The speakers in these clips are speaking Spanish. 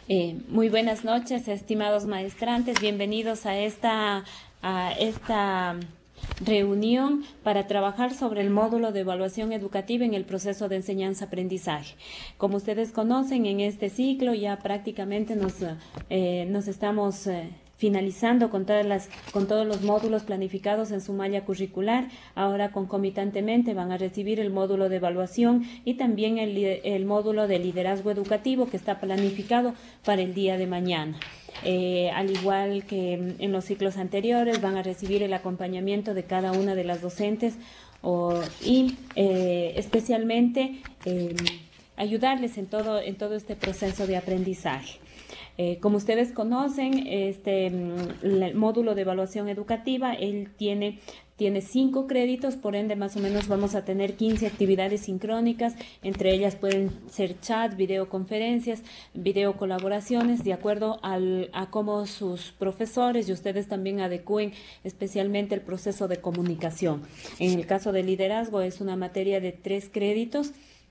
Muy buenas noches, estimados maestrantes. Bienvenidos a esta reunión para trabajar sobre el módulo de evaluación educativa en el proceso de enseñanza-aprendizaje. Como ustedes conocen, en este ciclo ya prácticamente nos estamos finalizando con todos los módulos planificados en su malla curricular. Ahora concomitantemente van a recibir el módulo de evaluación y también el módulo de liderazgo educativo que está planificado para el día de mañana. Al igual que en los ciclos anteriores, van a recibir el acompañamiento de cada una de las docentes y especialmente ayudarles en todo este proceso de aprendizaje. Como ustedes conocen, el módulo de evaluación educativa, él tiene 5 créditos, por ende más o menos vamos a tener 15 actividades sincrónicas, entre ellas pueden ser chat, videoconferencias, videocolaboraciones, de acuerdo a cómo sus profesores y ustedes también adecúen especialmente el proceso de comunicación. En el caso de liderazgo es una materia de 3 créditos.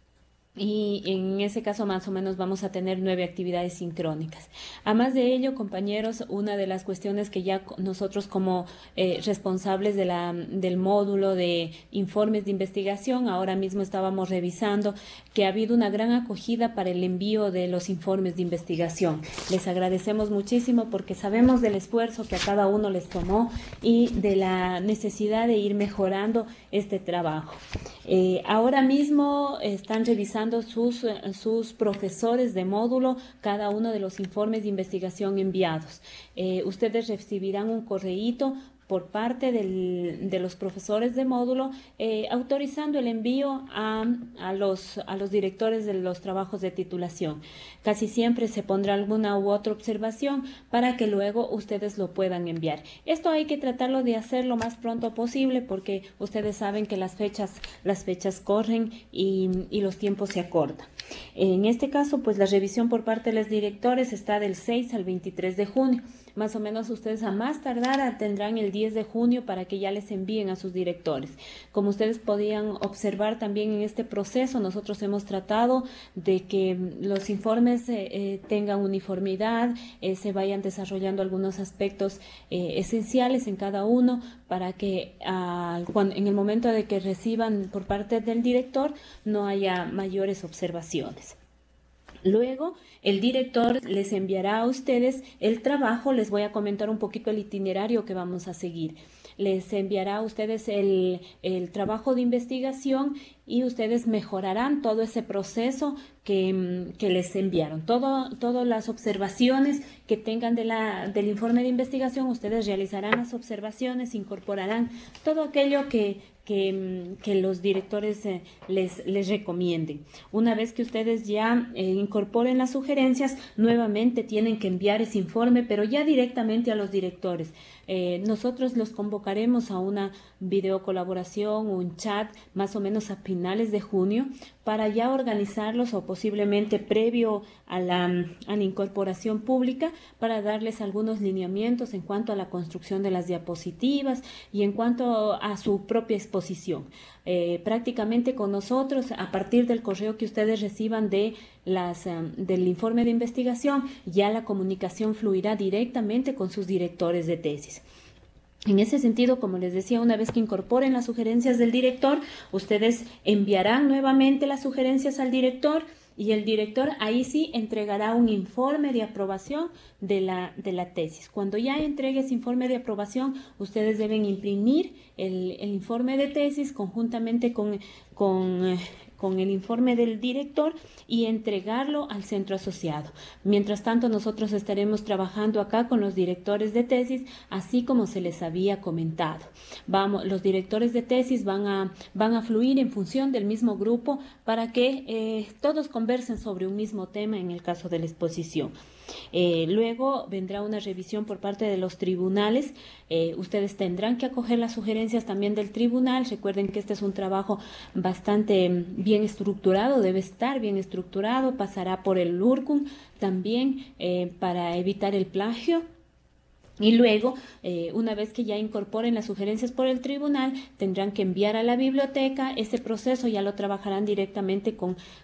Y en ese caso más o menos vamos a tener 9 actividades sincrónicas. Además de ello, compañeros, una de las cuestiones que ya nosotros como responsables del módulo de informes de investigación, ahora mismo estábamos revisando que ha habido una gran acogida para el envío de los informes de investigación. Les agradecemos muchísimo porque sabemos del esfuerzo que a cada uno les tomó y de la necesidad de ir mejorando este trabajo. Ahora mismo están revisando sus profesores de módulo cada uno de los informes de investigación enviados. Ustedes recibirán un correíto por parte de los profesores de módulo autorizando el envío a los directores de los trabajos de titulación. Casi siempre se pondrá alguna u otra observación para que luego ustedes lo puedan enviar. Esto hay que tratarlo de hacer lo más pronto posible porque ustedes saben que las fechas corren y los tiempos se acortan. En este caso, pues la revisión por parte de los directores está del 6 al 23 de junio. Más o menos ustedes a más tardar tendrán el 10 de junio para que ya les envíen a sus directores. Como ustedes podían observar también en este proceso, nosotros hemos tratado de que los informes tengan uniformidad, se vayan desarrollando algunos aspectos esenciales en cada uno para que en el momento de que reciban por parte del director no haya mayores observaciones. Luego, el director les enviará a ustedes el trabajo. Les voy a comentar un poquito el itinerario que vamos a seguir. Les enviará a ustedes el trabajo de investigación y ustedes mejorarán todo ese proceso que les enviaron. Todas las observaciones que tengan del informe de investigación, ustedes realizarán las observaciones, incorporarán todo aquello que los directores les recomienden. Una vez que ustedes ya incorporen las sugerencias, nuevamente tienen que enviar ese informe, pero ya directamente a los directores. Nosotros los convocaremos a una videocolaboración, un chat, más o menos a finales de junio, para ya organizarlos o posiblemente previo a la incorporación pública para darles algunos lineamientos en cuanto a la construcción de las diapositivas y en cuanto a su propia exposición. Prácticamente con nosotros, a partir del correo que ustedes reciban del informe de investigación, ya la comunicación fluirá directamente con sus directores de tesis. En ese sentido, como les decía, una vez que incorporen las sugerencias del director, ustedes enviarán nuevamente las sugerencias al director y el director ahí sí entregará un informe de aprobación de la tesis. Cuando ya entregue ese informe de aprobación, ustedes deben imprimir el informe de tesis conjuntamente con el informe del director y entregarlo al centro asociado. Mientras tanto, nosotros estaremos trabajando acá con los directores de tesis, así como se les había comentado. Los directores de tesis van a fluir en función del mismo grupo para que todos conversen sobre un mismo tema en el caso de la exposición. Luego vendrá una revisión por parte de los tribunales. Ustedes tendrán que acoger las sugerencias también del tribunal. Recuerden que este es un trabajo bastante bien estructurado, debe estar bien estructurado, pasará por el URCUM también para evitar el plagio. Y luego, una vez que ya incorporen las sugerencias por el tribunal, tendrán que enviar a la biblioteca. Ese proceso ya lo trabajarán directamente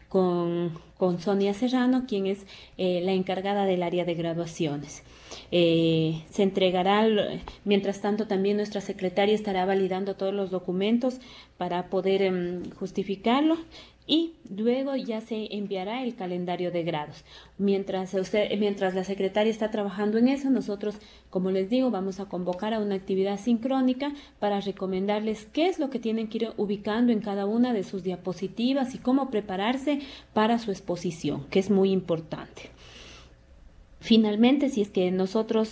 con Sonia Serrano, quien es la encargada del área de graduaciones. Se entregará, mientras tanto también nuestra secretaria estará validando todos los documentos para poder justificarlo. Y luego ya se enviará el calendario de grados. Mientras la secretaria está trabajando en eso, nosotros, como les digo, vamos a convocar a una actividad sincrónica para recomendarles qué es lo que tienen que ir ubicando en cada una de sus diapositivas y cómo prepararse para su exposición, que es muy importante. Finalmente, si es que nosotros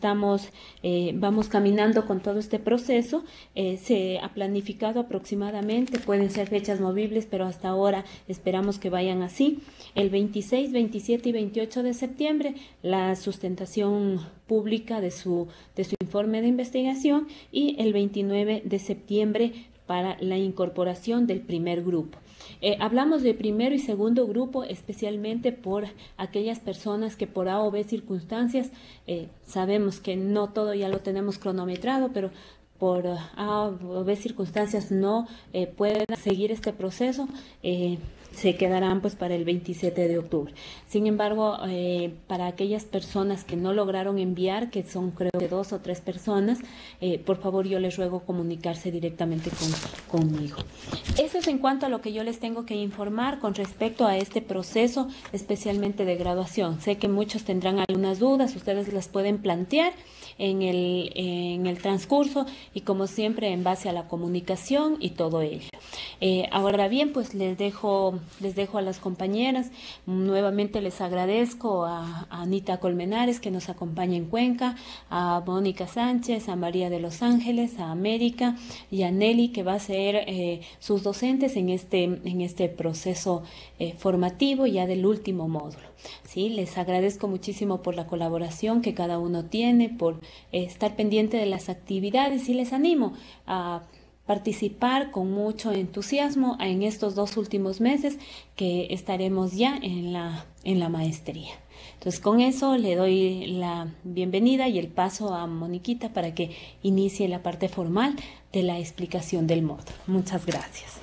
vamos caminando con todo este proceso, se ha planificado aproximadamente, pueden ser fechas movibles, pero hasta ahora esperamos que vayan así. El 26, 27 y 28 de septiembre, la sustentación pública de su informe de investigación, y el 29 de septiembre para la incorporación del primer grupo. Hablamos de primero y segundo grupo especialmente por aquellas personas que por A o B circunstancias, sabemos que no todo ya lo tenemos cronometrado, pero por A o B circunstancias no pueden seguir este proceso, se quedarán pues para el 27 de octubre. Sin embargo, para aquellas personas que no lograron enviar, que son creo que 2 o 3 personas, por favor yo les ruego comunicarse directamente conmigo. Eso es en cuanto a lo que yo les tengo que informar con respecto a este proceso, especialmente de graduación. Sé que muchos tendrán algunas dudas, ustedes las pueden plantear en el transcurso y como siempre en base a la comunicación y todo ello. Ahora bien, pues les dejo a las compañeras. Nuevamente les agradezco a Anita Colmenares, que nos acompaña en Cuenca, a Mónica Sánchez, a María de los Ángeles, a América y a Nelly, que va a ser sus docentes en este proceso formativo ya del último módulo. Sí, les agradezco muchísimo por la colaboración que cada uno tiene, por estar pendiente de las actividades, y les animo a participar con mucho entusiasmo en estos 2 últimos meses que estaremos ya en la maestría. Entonces, con eso le doy la bienvenida y el paso a Moniquita para que inicie la parte formal de la explicación del módulo. Muchas gracias.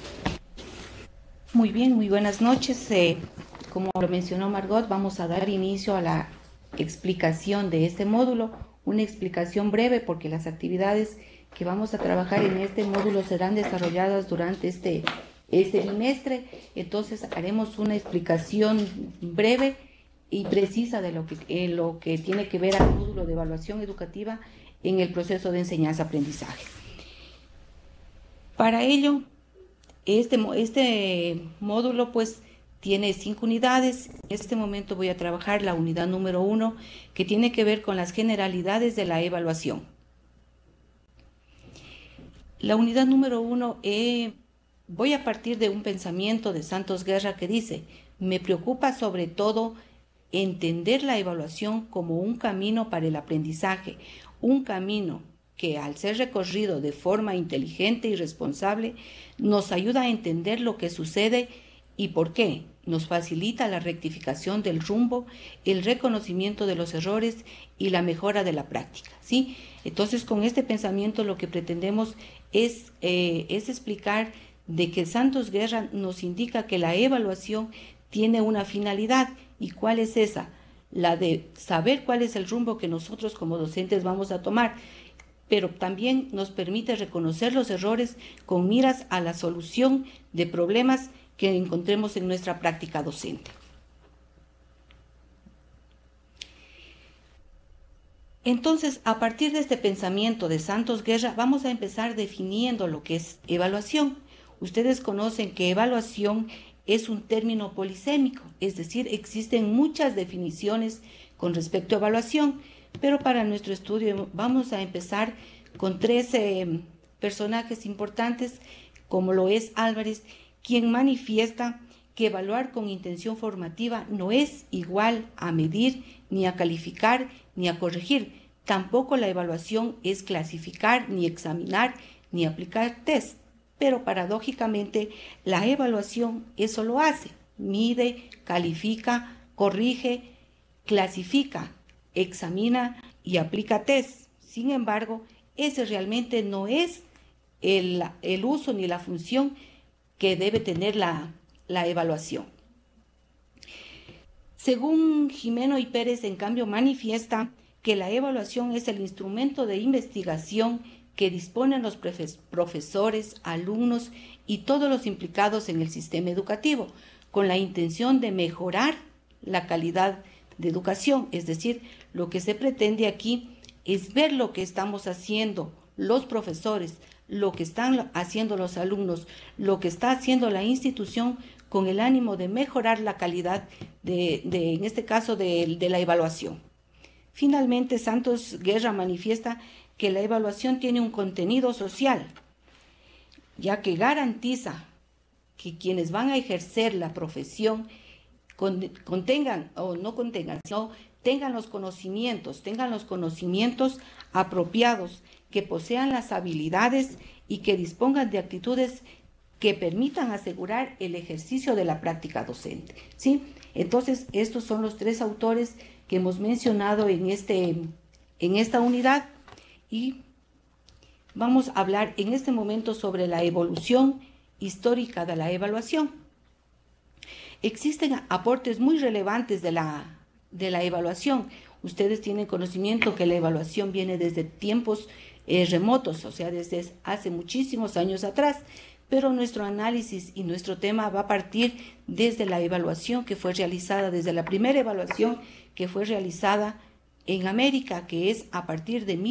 Muy bien, muy buenas noches. Como lo mencionó Margot, vamos a dar inicio a la explicación de este módulo, una explicación breve porque las actividades que vamos a trabajar en este módulo serán desarrolladas durante este bimestre. Entonces haremos una explicación breve y precisa de lo que tiene que ver al módulo de evaluación educativa en el proceso de enseñanza-aprendizaje. Para ello, este módulo pues tiene 5 unidades. En este momento voy a trabajar la unidad número 1, que tiene que ver con las generalidades de la evaluación. La unidad número 1, voy a partir de un pensamiento de Santos Guerra que dice: me preocupa sobre todo entender la evaluación como un camino para el aprendizaje, un camino que al ser recorrido de forma inteligente y responsable nos ayuda a entender lo que sucede y por qué, nos facilita la rectificación del rumbo, el reconocimiento de los errores y la mejora de la práctica, ¿sí? Entonces, con este pensamiento lo que pretendemos es explicar de que Santos Guerra nos indica que la evaluación tiene una finalidad. ¿Y cuál es esa? La de saber cuál es el rumbo que nosotros como docentes vamos a tomar, pero también nos permite reconocer los errores con miras a la solución de problemas que encontremos en nuestra práctica docente. Entonces, a partir de este pensamiento de Santos Guerra, vamos a empezar definiendo lo que es evaluación. Ustedes conocen que evaluación es un término polisémico, es decir, existen muchas definiciones con respecto a evaluación, pero para nuestro estudio vamos a empezar con 3 personajes importantes, como lo es Álvarez, quien manifiesta que evaluar con intención formativa no es igual a medir, ni a calificar, ni a corregir. Tampoco la evaluación es clasificar, ni examinar, ni aplicar test. Pero paradójicamente la evaluación eso lo hace: mide, califica, corrige, clasifica, examina y aplica test. Sin embargo, ese realmente no es el uso ni la función que debe tener la evaluación. Según Jimeno y Pérez, en cambio, manifiesta que la evaluación es el instrumento de investigación que disponen los profesores, alumnos y todos los implicados en el sistema educativo, con la intención de mejorar la calidad de educación. Es decir, lo que se pretende aquí es ver lo que estamos haciendo los profesores, lo que están haciendo los alumnos, lo que está haciendo la institución con el ánimo de mejorar la calidad en este caso, de la evaluación. Finalmente, Santos Guerra manifiesta que la evaluación tiene un contenido social, ya que garantiza que quienes van a ejercer la profesión tengan los conocimientos apropiados, que posean las habilidades y que dispongan de actitudes que permitan asegurar el ejercicio de la práctica docente, ¿sí? Entonces, estos son los tres autores que hemos mencionado en esta unidad, y vamos a hablar en este momento sobre la evolución histórica de la evaluación. Existen aportes muy relevantes de la evaluación. Ustedes tienen conocimiento que la evaluación viene desde tiempos remotos, o sea, desde hace muchísimos años atrás, pero nuestro análisis y nuestro tema va a partir desde la evaluación que fue realizada, desde la primera evaluación que fue realizada en América, que es a partir de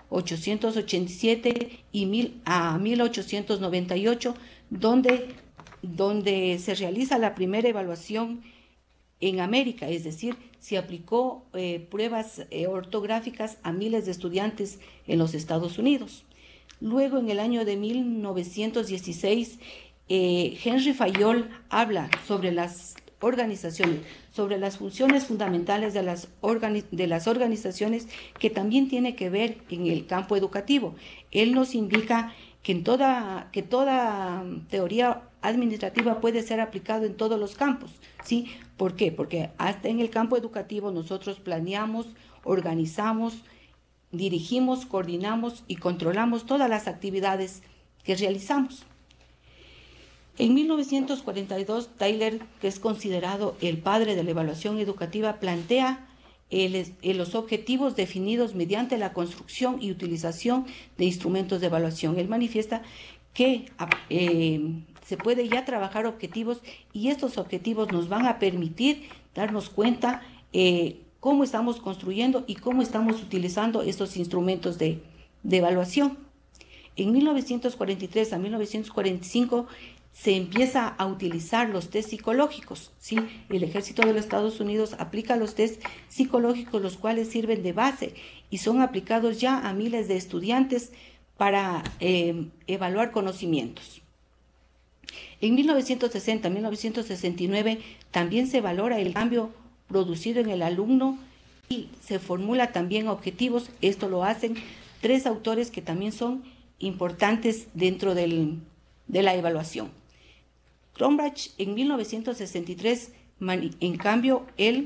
1887 a 1898, donde se realiza la primera evaluación en América, es decir, se aplicó pruebas ortográficas a miles de estudiantes en los Estados Unidos. Luego, en el año de 1916, Henry Fayol habla sobre las organizaciones, sobre las funciones fundamentales de las organizaciones, que también tiene que ver en el campo educativo. Él nos indica que toda teoría administrativa puede ser aplicado en todos los campos, ¿sí? ¿Por qué? Porque hasta en el campo educativo nosotros planeamos, organizamos, dirigimos, coordinamos y controlamos todas las actividades que realizamos. En 1942, Tyler, que es considerado el padre de la evaluación educativa, plantea los objetivos definidos mediante la construcción y utilización de instrumentos de evaluación. Él manifiesta que se puede ya trabajar objetivos, y estos objetivos nos van a permitir darnos cuenta cómo estamos construyendo y cómo estamos utilizando estos instrumentos de evaluación. En 1943 a 1945 se empieza a utilizar los test psicológicos, ¿sí? El Ejército de los Estados Unidos aplica los test psicológicos, los cuales sirven de base y son aplicados ya a miles de estudiantes para evaluar conocimientos. En 1960, 1969 también se valora el cambio producido en el alumno y se formula también objetivos. Esto lo hacen tres autores que también son importantes dentro de la evaluación. Cronbach, en 1963, en cambio, él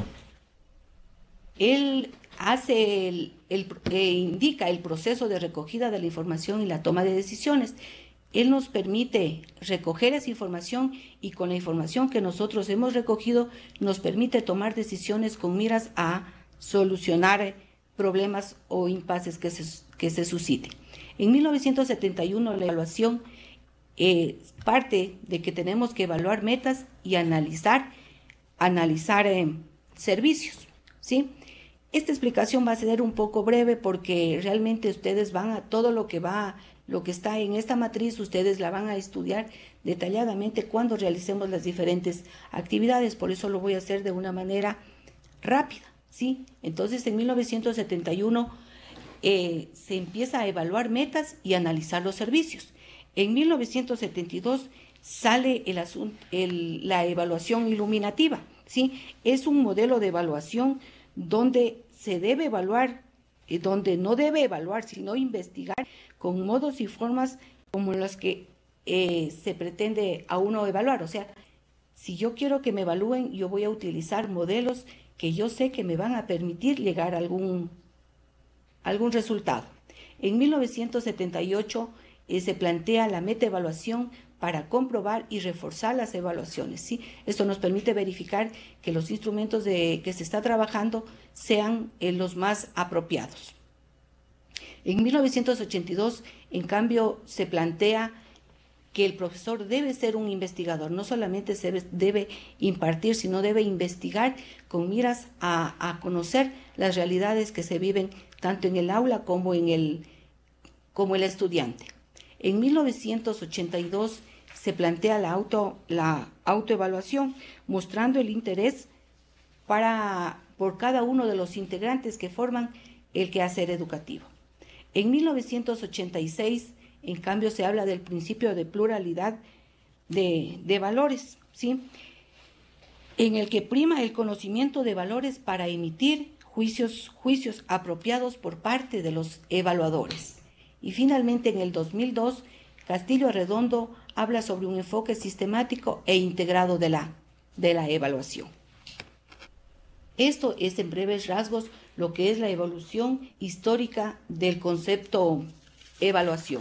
indica el proceso de recogida de la información y la toma de decisiones. Él nos permite recoger esa información, y con la información que nosotros hemos recogido nos permite tomar decisiones con miras a solucionar problemas o impases que se susciten. En 1971 la evaluación parte de que tenemos que evaluar metas y analizar servicios, ¿sí? Esta explicación va a ser un poco breve porque realmente ustedes van a todo lo que está en esta matriz, ustedes la van a estudiar detalladamente cuando realicemos las diferentes actividades. Por eso lo voy a hacer de una manera rápida, ¿sí? Entonces, en 1971 se empieza a evaluar metas y analizar los servicios. En 1972 sale la evaluación iluminativa, ¿sí? Es un modelo de evaluación donde se debe evaluar, donde no debe evaluar, sino investigar con modos y formas como los que se pretende a uno evaluar. O sea, si yo quiero que me evalúen, yo voy a utilizar modelos que yo sé que me van a permitir llegar a algún resultado. En 1978 se plantea la metaevaluación para comprobar y reforzar las evaluaciones, ¿sí? Esto nos permite verificar que los instrumentos que se está trabajando sean los más apropiados. En 1982, en cambio, se plantea que el profesor debe ser un investigador, no solamente debe impartir, sino debe investigar con miras a conocer las realidades que se viven tanto en el aula como el estudiante. En 1982 se plantea la autoevaluación, mostrando el interés por cada uno de los integrantes que forman el quehacer educativo. En 1986, en cambio, se habla del principio de pluralidad de valores, ¿sí? En el que prima el conocimiento de valores para emitir juicios apropiados por parte de los evaluadores. Y finalmente, en el 2002, Castillo Arredondo habla sobre un enfoque sistemático e integrado de la evaluación. Esto es, en breves rasgos, lo que es la evolución histórica del concepto evaluación.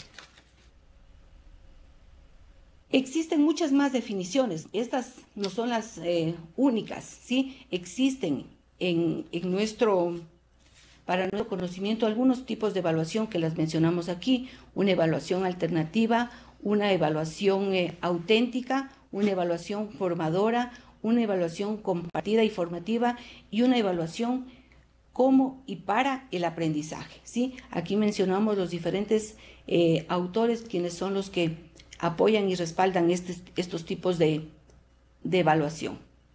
Existen muchas más definiciones, estas no son las únicas, ¿sí? Existen para nuestro conocimiento algunos tipos de evaluación que las mencionamos aquí: una evaluación alternativa, una evaluación auténtica, una evaluación formadora, una evaluación compartida y formativa y una evaluación como y para el aprendizaje, ¿sí? Aquí mencionamos los diferentes autores, quienes son los que apoyan y respaldan estos tipos de evaluación.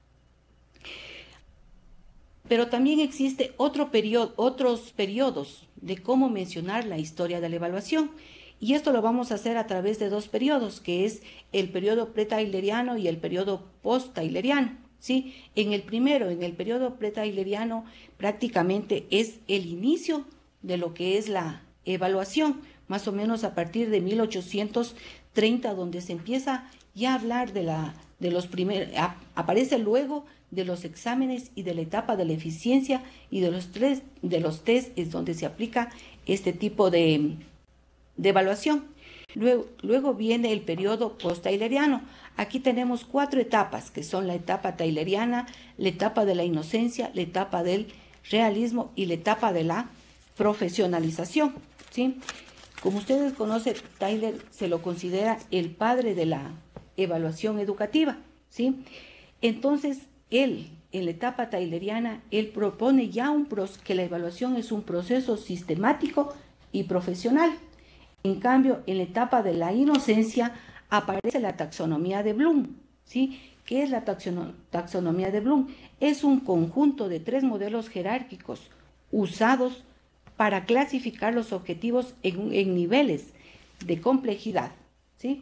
Pero también existe otros periodos de cómo mencionar la historia de la evaluación. Y esto lo vamos a hacer a través de dos periodos, que es el periodo pre-tayleriano y el periodo post-tayleriano, ¿sí? En el periodo pre-tayleriano, prácticamente es el inicio de lo que es la evaluación, más o menos a partir de 1830, donde se empieza ya a hablar de los primeros, aparece luego de los exámenes y de la etapa de la eficiencia y de los test, es donde se aplica este tipo de evaluación. Luego viene el periodo post-tayleriano. Aquí tenemos 4 etapas, que son la etapa tayleriana, la etapa de la inocencia, la etapa del realismo y la etapa de la profesionalización, ¿sí? Como ustedes conocen, Tyler se lo considera el padre de la evaluación educativa, ¿sí? Entonces, en la etapa tayleriana, él propone ya que la evaluación es un proceso sistemático y profesional. En cambio, en la etapa de la inocencia aparece la taxonomía de Bloom, ¿sí? ¿Qué es la taxonomía de Bloom? Es un conjunto de 3 modelos jerárquicos usados para clasificar los objetivos en niveles de complejidad, ¿sí?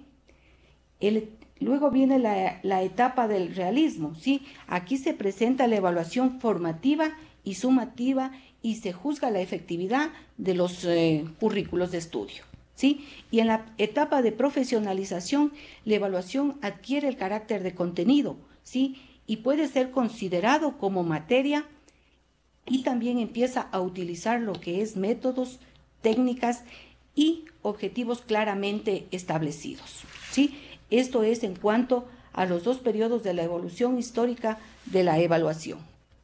Luego viene la etapa del realismo, ¿sí? Aquí se presenta la evaluación formativa y sumativa y se juzga la efectividad de los currículos de estudio, ¿sí? Y en la etapa de profesionalización, la evaluación adquiere el carácter de contenido, ¿sí? Y puede ser considerado como materia y también empieza a utilizar lo que es métodos, técnicas y objetivos claramente establecidos, ¿sí? Esto es en cuanto a los 2 periodos de la evolución histórica de la evaluación,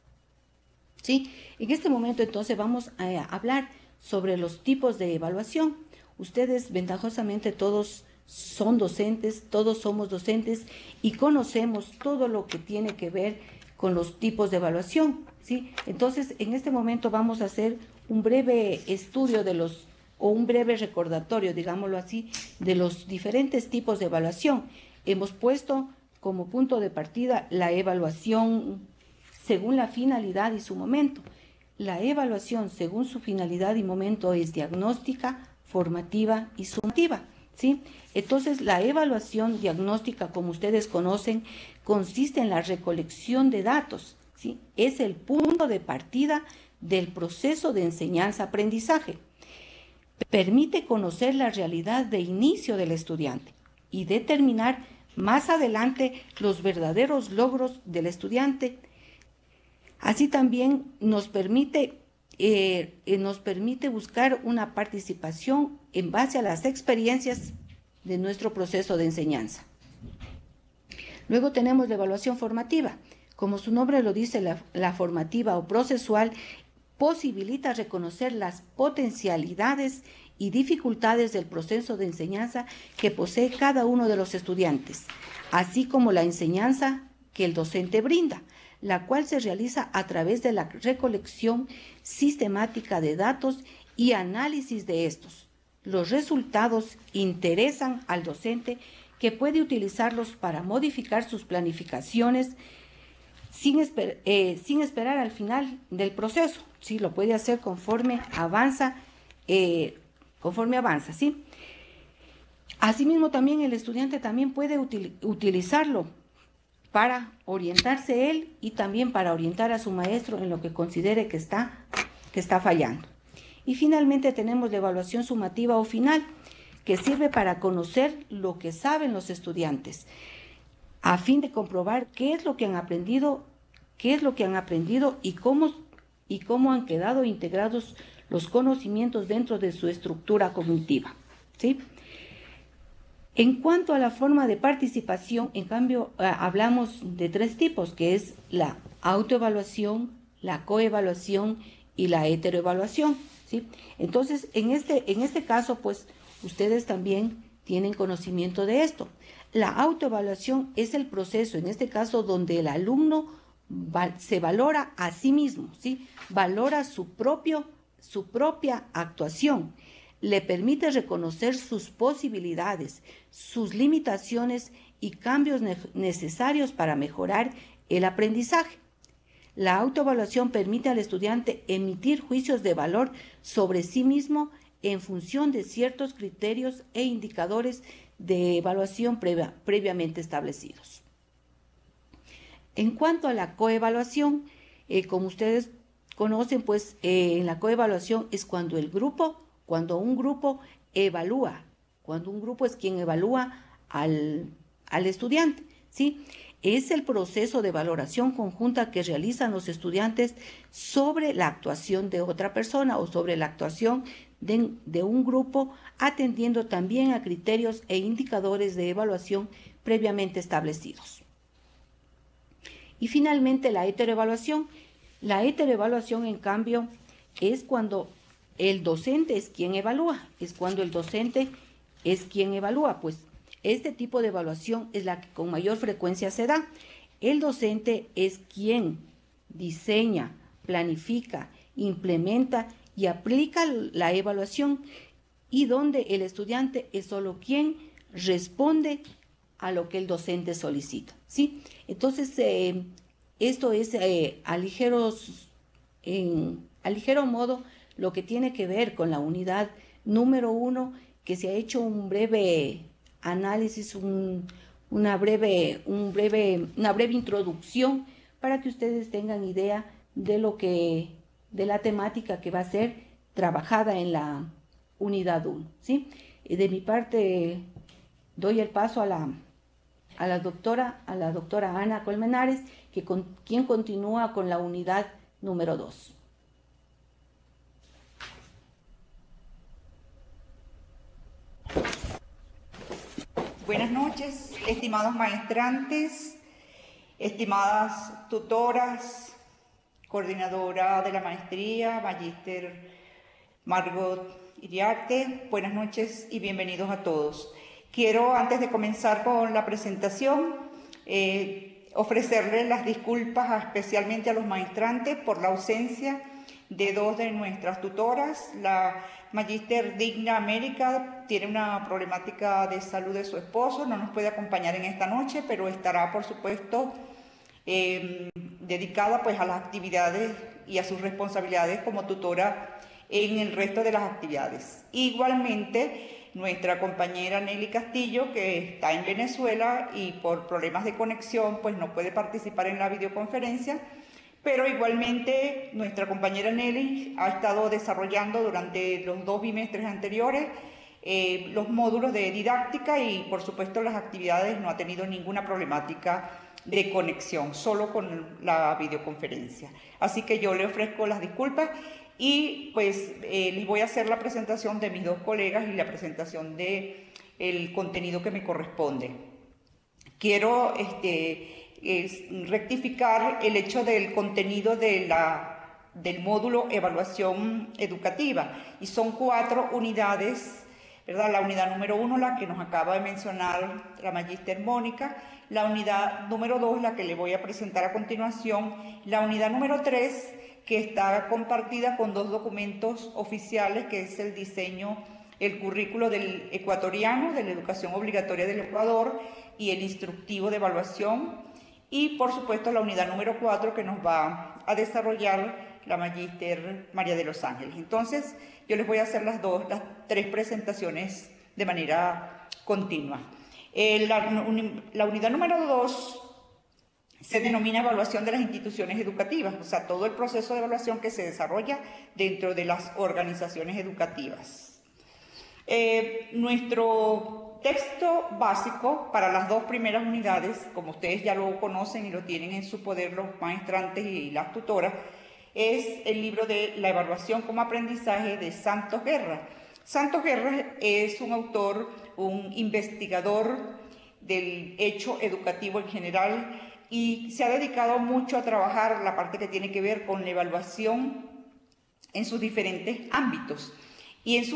¿sí? En este momento entonces vamos a hablar sobre los tipos de evaluación. Ustedes ventajosamente todos son docentes, todos somos docentes y conocemos todo lo que tiene que ver con los tipos de evaluación, ¿sí? Entonces, en este momento vamos a hacer un breve estudio o un breve recordatorio, digámoslo así, de los diferentes tipos de evaluación. Hemos puesto como punto de partida la evaluación según la finalidad y su momento. La evaluación según su finalidad y momento es diagnóstica, formativa y sumativa, ¿sí? Entonces, la evaluación diagnóstica, como ustedes conocen, consiste en la recolección de datos, ¿sí? Es el punto de partida del proceso de enseñanza-aprendizaje. Permite conocer la realidad de inicio del estudiante y determinar más adelante los verdaderos logros del estudiante. Así también nos permite nos permite buscar una participación en base a las experiencias de nuestro proceso de enseñanza. Luego tenemos la evaluación formativa. Como su nombre lo dice, la formativa o procesual posibilita reconocer las potencialidades y dificultades del proceso de enseñanza que posee cada uno de los estudiantes, así como la enseñanza que el docente brinda, la cual se realiza a través de la recolección sistemática de datos y análisis de estos. Los resultados interesan al docente, que puede utilizarlos para modificar sus planificaciones sin esperar al final del proceso. Sí, lo puede hacer conforme avanza, ¿sí? Asimismo, también el estudiante también puede utilizarlo para orientarse él y también para orientar a su maestro en lo que considere que está fallando. Y finalmente tenemos la evaluación sumativa o final, que sirve para conocer lo que saben los estudiantes, a fin de comprobar qué es lo que han aprendido y cómo han quedado integrados los conocimientos dentro de su estructura cognitiva, ¿sí? En cuanto a la forma de participación, en cambio, hablamos de 3 tipos, que es la autoevaluación, la coevaluación y la heteroevaluación, ¿sí? Entonces, en este caso, pues, ustedes también tienen conocimiento de esto. La autoevaluación es el proceso, en este caso, donde el alumno se valora a sí mismo, ¿sí? Valora su propia actuación. Le permite reconocer sus posibilidades, sus limitaciones y cambios necesarios para mejorar el aprendizaje. La autoevaluación permite al estudiante emitir juicios de valor sobre sí mismo en función de ciertos criterios e indicadores de evaluación previamente establecidos. En cuanto a la coevaluación, como ustedes conocen, pues en la coevaluación es cuando un grupo evalúa, cuando un grupo es quien evalúa al estudiante, ¿sí? Es el proceso de valoración conjunta que realizan los estudiantes sobre la actuación de otra persona o sobre la actuación de un grupo, atendiendo también a criterios e indicadores de evaluación previamente establecidos. Y finalmente la heteroevaluación. La heteroevaluación, en cambio, es cuando el docente es quien evalúa, pues este tipo de evaluación es la que con mayor frecuencia se da. El docente es quien diseña, planifica, implementa y aplica la evaluación, y donde el estudiante es solo quien responde a lo que el docente solicita, ¿sí? Entonces, esto es a ligero modo lo que tiene que ver con la unidad número 1, que se ha hecho un breve análisis, una breve introducción para que ustedes tengan idea de la temática que va a ser trabajada en la unidad 1, ¿sí? De mi parte, doy el paso a la doctora Ana Colmenares, quien continúa con la unidad número 2. Buenas noches, estimados maestrantes, estimadas tutoras, coordinadora de la maestría, magíster Margot Iriarte. Buenas noches y bienvenidos a todos. Quiero, antes de comenzar con la presentación, ofrecerles las disculpas especialmente a los maestrantes por la ausencia de 2 de nuestras tutoras. La magíster Digna América tiene una problemática de salud de su esposo, no nos puede acompañar en esta noche, pero estará, por supuesto, dedicada pues a las actividades y a sus responsabilidades como tutora en el resto de las actividades. Igualmente, nuestra compañera Nelly Castillo, que está en Venezuela y por problemas de conexión pues no puede participar en la videoconferencia, pero igualmente nuestra compañera Nelly ha estado desarrollando durante los 2 bimestres anteriores los módulos de didáctica, y por supuesto las actividades no ha tenido ninguna problemática de conexión, solo con la videoconferencia. Así que yo le ofrezco las disculpas y pues les voy a hacer la presentación de mis dos colegas y la presentación del contenido que me corresponde. Quiero rectificar el hecho del contenido del módulo Evaluación Educativa, y son 4 unidades, ¿verdad? La unidad número 1, la que nos acaba de mencionar la magíster Mónica, la unidad número 2, la que le voy a presentar a continuación, la unidad número 3, que está compartida con 2 documentos oficiales, que es el diseño, el currículo del ecuatoriano, de la educación obligatoria del Ecuador, y el instructivo de evaluación, y por supuesto la unidad número 4, que nos va a desarrollar la magíster María de los Ángeles. Entonces, yo les voy a hacer las 3 presentaciones de manera continua. La unidad número 2 se denomina evaluación de las instituciones educativas, o sea, todo el proceso de evaluación que se desarrolla dentro de las organizaciones educativas. Nuestro texto básico para las 2 primeras unidades, como ustedes ya lo conocen y lo tienen en su poder los maestrantes y las tutoras, es el libro de La evaluación como aprendizaje de Santos Guerra. Santos Guerra es un autor, un investigador del hecho educativo en general, y se ha dedicado mucho a trabajar la parte que tiene que ver con la evaluación en sus diferentes ámbitos. Y en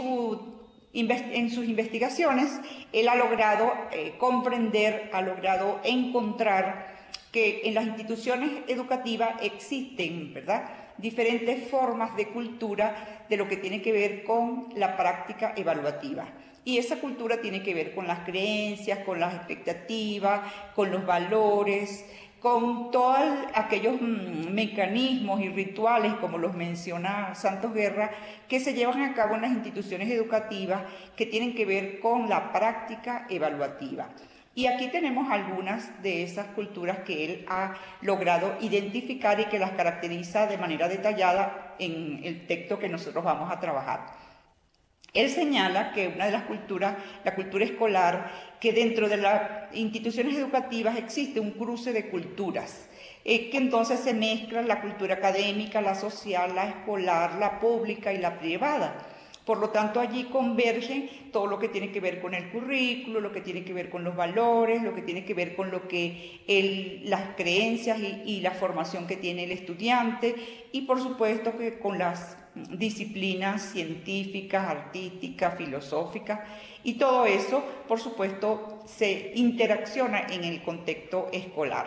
sus investigaciones, él ha logrado comprender, ha logrado encontrar que en las instituciones educativas existen, ¿verdad?, diferentes formas de cultura de lo que tiene que ver con la práctica evaluativa. Y esa cultura tiene que ver con las creencias, con las expectativas, con los valores, con todos aquellos mecanismos y rituales, como los menciona Santos Guerra, que se llevan a cabo en las instituciones educativas que tienen que ver con la práctica evaluativa. Y aquí tenemos algunas de esas culturas que él ha logrado identificar y que las caracteriza de manera detallada en el texto que nosotros vamos a trabajar. Él señala que una de las culturas, la cultura escolar, que dentro de las instituciones educativas existe un cruce de culturas, que entonces se mezclan la cultura académica, la social, la escolar, la pública y la privada. Por lo tanto, allí convergen todo lo que tiene que ver con el currículo, lo que tiene que ver con los valores, lo que tiene que ver con lo que las creencias y la formación que tiene el estudiante, y por supuesto que con las disciplinas científicas, artísticas, filosóficas, y todo eso, por supuesto, se interacciona en el contexto escolar.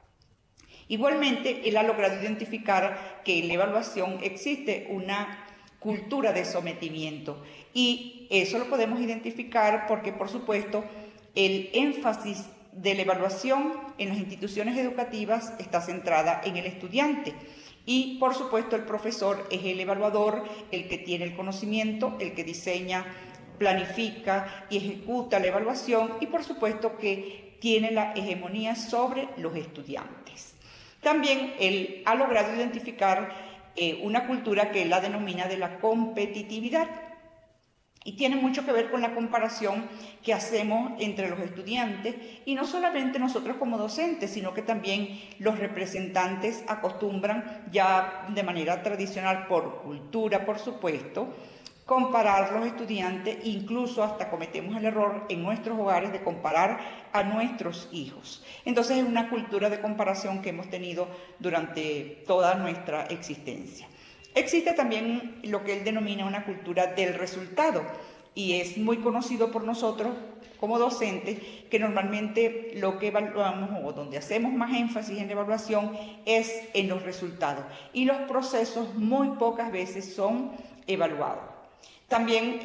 Igualmente, él ha logrado identificar que en la evaluación existe una cultura de sometimiento, y eso lo podemos identificar porque, por supuesto, el énfasis de la evaluación en las instituciones educativas está centrada en el estudiante, y por supuesto el profesor es el evaluador, el que tiene el conocimiento, el que diseña, planifica y ejecuta la evaluación, y por supuesto que tiene la hegemonía sobre los estudiantes. También él ha logrado identificar una cultura que él la denomina de la competitividad, y tiene mucho que ver con la comparación que hacemos entre los estudiantes, y no solamente nosotros como docentes, sino que también los representantes acostumbran ya de manera tradicional, por cultura por supuesto, comparar los estudiantes, incluso hasta cometemos el error en nuestros hogares de comparar a nuestros hijos. Entonces es una cultura de comparación que hemos tenido durante toda nuestra existencia. Existe también lo que él denomina una cultura del resultado, y es muy conocido por nosotros como docentes, que normalmente lo que evaluamos o donde hacemos más énfasis en la evaluación es en los resultados, y los procesos muy pocas veces son evaluados. También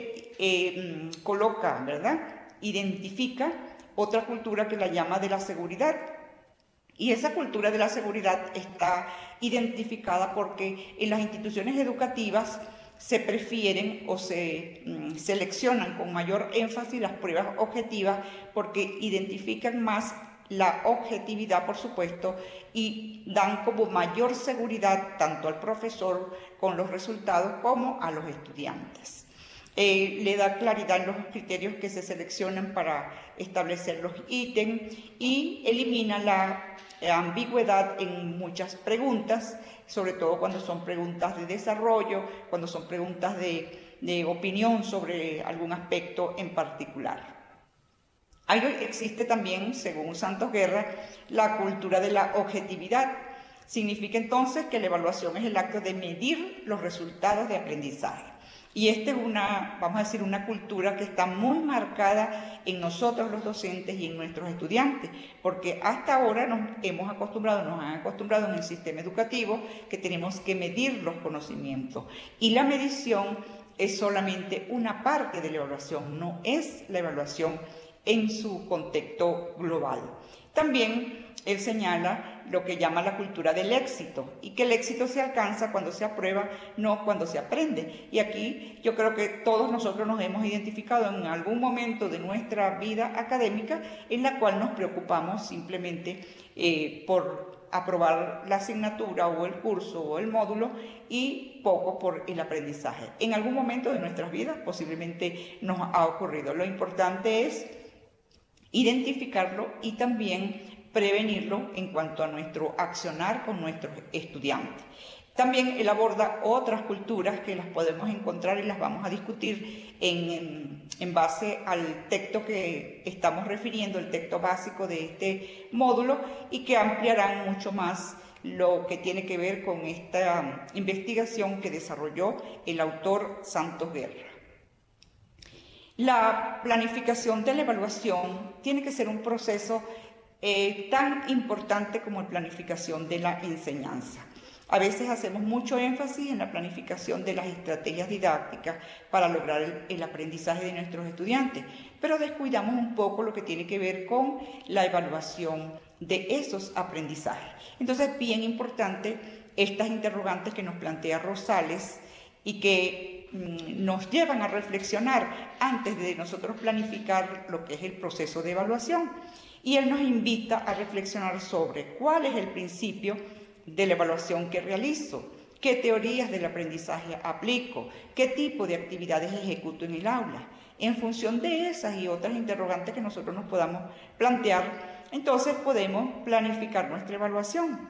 él coloca, ¿verdad?, identifica otra cultura que la llama de la seguridad. Y esa cultura de la seguridad está identificada porque en las instituciones educativas se prefieren o se seleccionan con mayor énfasis las pruebas objetivas, porque identifican más la objetividad, por supuesto, y dan como mayor seguridad tanto al profesor con los resultados como a los estudiantes. Le da claridad en los criterios que se seleccionan para establecer los ítems, y elimina la ambigüedad en muchas preguntas, sobre todo cuando son preguntas de desarrollo, cuando son preguntas de opinión sobre algún aspecto en particular. Ahí existe también, según Santos Guerra, la cultura de la objetividad. Significa entonces que la evaluación es el acto de medir los resultados de aprendizaje. Y esta es vamos a decir, una cultura que está muy marcada en nosotros los docentes y en nuestros estudiantes, porque hasta ahora nos han acostumbrado en el sistema educativo que tenemos que medir los conocimientos. Y la medición es solamente una parte de la evaluación, no es la evaluación en su contexto global. También él señala lo que llama la cultura del éxito, y que el éxito se alcanza cuando se aprueba, no cuando se aprende. Y aquí yo creo que todos nosotros nos hemos identificado en algún momento de nuestra vida académica en la cual nos preocupamos simplemente por aprobar la asignatura o el curso o el módulo y poco por el aprendizaje. En algún momento de nuestras vidas posiblemente nos ha ocurrido. Lo importante es identificarlo y también prevenirlo en cuanto a nuestro accionar con nuestros estudiantes. También él aborda otras culturas que las podemos encontrar y las vamos a discutir en base al texto que estamos refiriendo, el texto básico de este módulo, y que ampliarán mucho más lo que tiene que ver con esta investigación que desarrolló el autor Santos Guerra. La planificación de la evaluación tiene que ser un proceso tan importante como la planificación de la enseñanza. A veces hacemos mucho énfasis en la planificación de las estrategias didácticas para lograr el aprendizaje de nuestros estudiantes, pero descuidamos un poco lo que tiene que ver con la evaluación de esos aprendizajes. Entonces, bien importante estas interrogantes que nos plantea Rosales y que nos llevan a reflexionar antes de nosotros planificar lo que es el proceso de evaluación. Y él nos invita a reflexionar sobre cuál es el principio de la evaluación que realizo, qué teorías del aprendizaje aplico, qué tipo de actividades ejecuto en el aula. En función de esas y otras interrogantes que nosotros nos podamos plantear, entonces podemos planificar nuestra evaluación.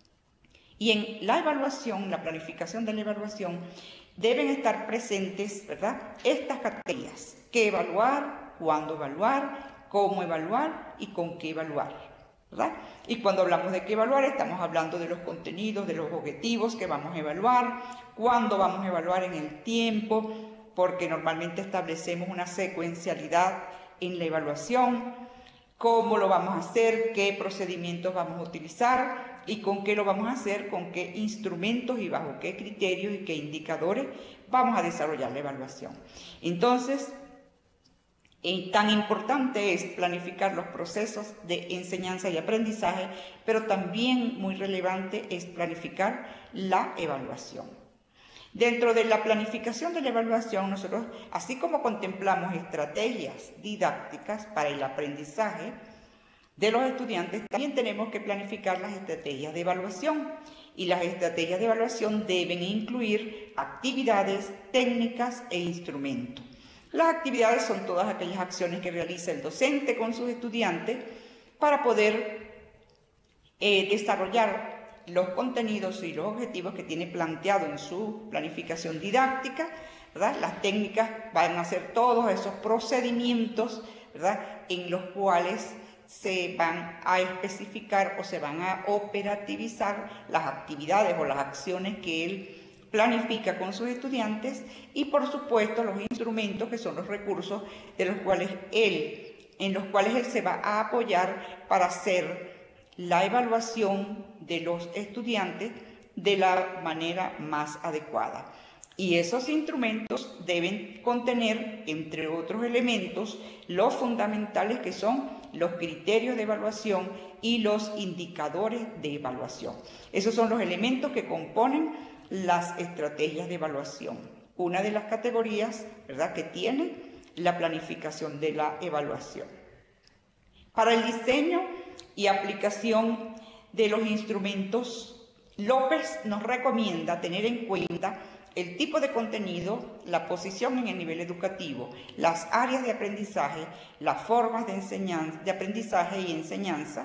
Y en la evaluación, la planificación de la evaluación, deben estar presentes, ¿verdad?, estas categorías: qué evaluar, cuándo evaluar, cómo evaluar y con qué evaluar, ¿verdad? Y cuando hablamos de qué evaluar, estamos hablando de los contenidos, de los objetivos que vamos a evaluar, cuándo vamos a evaluar en el tiempo, porque normalmente establecemos una secuencialidad en la evaluación, cómo lo vamos a hacer, qué procedimientos vamos a utilizar y con qué lo vamos a hacer, con qué instrumentos y bajo qué criterios y qué indicadores vamos a desarrollar la evaluación. Entonces, tan importante es planificar los procesos de enseñanza y aprendizaje, pero también muy relevante es planificar la evaluación. Dentro de la planificación de la evaluación, nosotros, así como contemplamos estrategias didácticas para el aprendizaje de los estudiantes, también tenemos que planificar las estrategias de evaluación. Y las estrategias de evaluación deben incluir actividades, técnicas e instrumentos. Las actividades son todas aquellas acciones que realiza el docente con sus estudiantes para poder desarrollar los contenidos y los objetivos que tiene planteado en su planificación didáctica, ¿verdad? Las técnicas van a ser todos esos procedimientos, ¿verdad?, en los cuales se van a especificar o se van a operativizar las actividades o las acciones que él planifica con sus estudiantes, y por supuesto los instrumentos, que son los recursos en los cuales él se va a apoyar para hacer la evaluación de los estudiantes de la manera más adecuada. Y esos instrumentos deben contener, entre otros elementos, los fundamentales, que son los criterios de evaluación y los indicadores de evaluación. Esos son los elementos que componen las estrategias de evaluación, una de las categorías, ¿verdad?, que tiene la planificación de la evaluación. Para el diseño y aplicación de los instrumentos, López nos recomienda tener en cuenta el tipo de contenido, la posición en el nivel educativo, las áreas de aprendizaje, las formas de aprendizaje y enseñanza,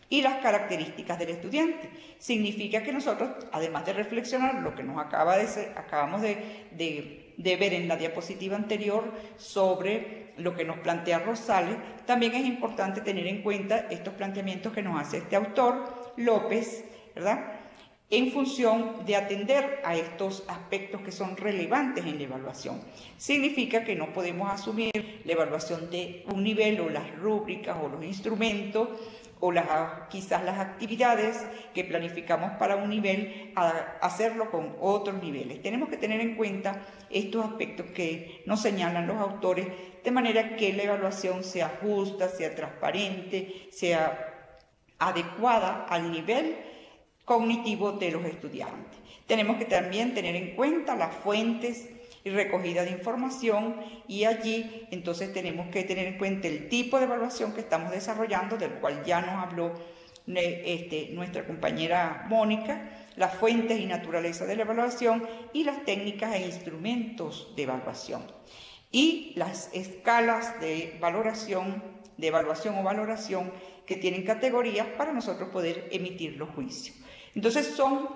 y las características del estudiante. Significa que nosotros, además de reflexionar lo que nos acabamos de ver en la diapositiva anterior sobre lo que nos plantea Rosales, también es importante tener en cuenta estos planteamientos que nos hace este autor, López, ¿verdad?, en función de atender a estos aspectos que son relevantes en la evaluación. Significa que no podemos asumir la evaluación de un nivel o las rúbricas o los instrumentos o quizás las actividades que planificamos para un nivel a hacerlo con otros niveles. Tenemos que tener en cuenta estos aspectos que nos señalan los autores, de manera que la evaluación sea justa, sea transparente, sea adecuada al nivel cognitivo de los estudiantes. Tenemos que también tener en cuenta las fuentes y recogida de información, y allí entonces tenemos que tener en cuenta el tipo de evaluación que estamos desarrollando, del cual ya nos habló nuestra compañera Mónica, las fuentes y naturaleza de la evaluación y las técnicas e instrumentos de evaluación y las escalas de evaluación o valoración que tienen categorías para nosotros poder emitir los juicios. Entonces son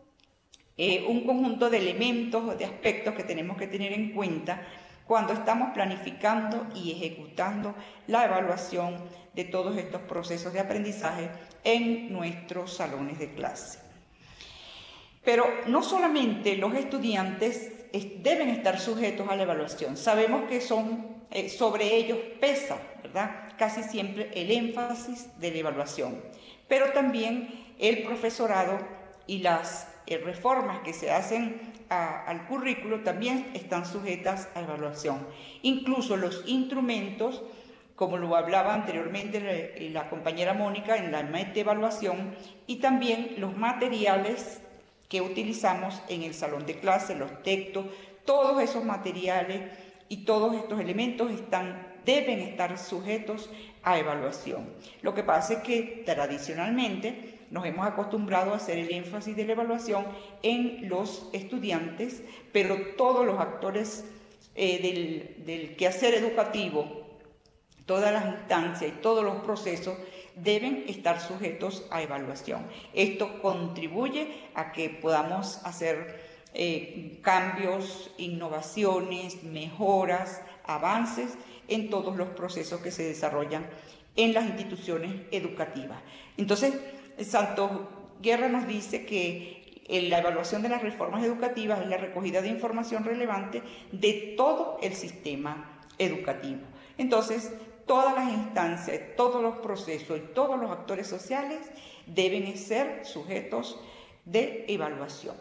un conjunto de elementos o de aspectos que tenemos que tener en cuenta cuando estamos planificando y ejecutando la evaluación de todos estos procesos de aprendizaje en nuestros salones de clase. Pero no solamente los estudiantes deben estar sujetos a la evaluación, sabemos que sobre ellos pesa, ¿verdad?, casi siempre el énfasis de la evaluación, pero también el profesorado y las reformas que se hacen al currículo también están sujetas a evaluación. Incluso los instrumentos, como lo hablaba anteriormente la compañera Mónica en la meta-evaluación, y también los materiales que utilizamos en el salón de clase, los textos, todos esos materiales y todos estos elementos deben estar sujetos a evaluación. Lo que pasa es que tradicionalmente nos hemos acostumbrado a hacer el énfasis de la evaluación en los estudiantes, pero todos los actores del quehacer educativo, todas las instancias y todos los procesos deben estar sujetos a evaluación. Esto contribuye a que podamos hacer cambios, innovaciones, mejoras, avances en todos los procesos que se desarrollan en las instituciones educativas. Entonces, Santos Guerra nos dice que la evaluación de las reformas educativas es la recogida de información relevante de todo el sistema educativo. Entonces, todas las instancias, todos los procesos y todos los actores sociales deben ser sujetos de evaluación.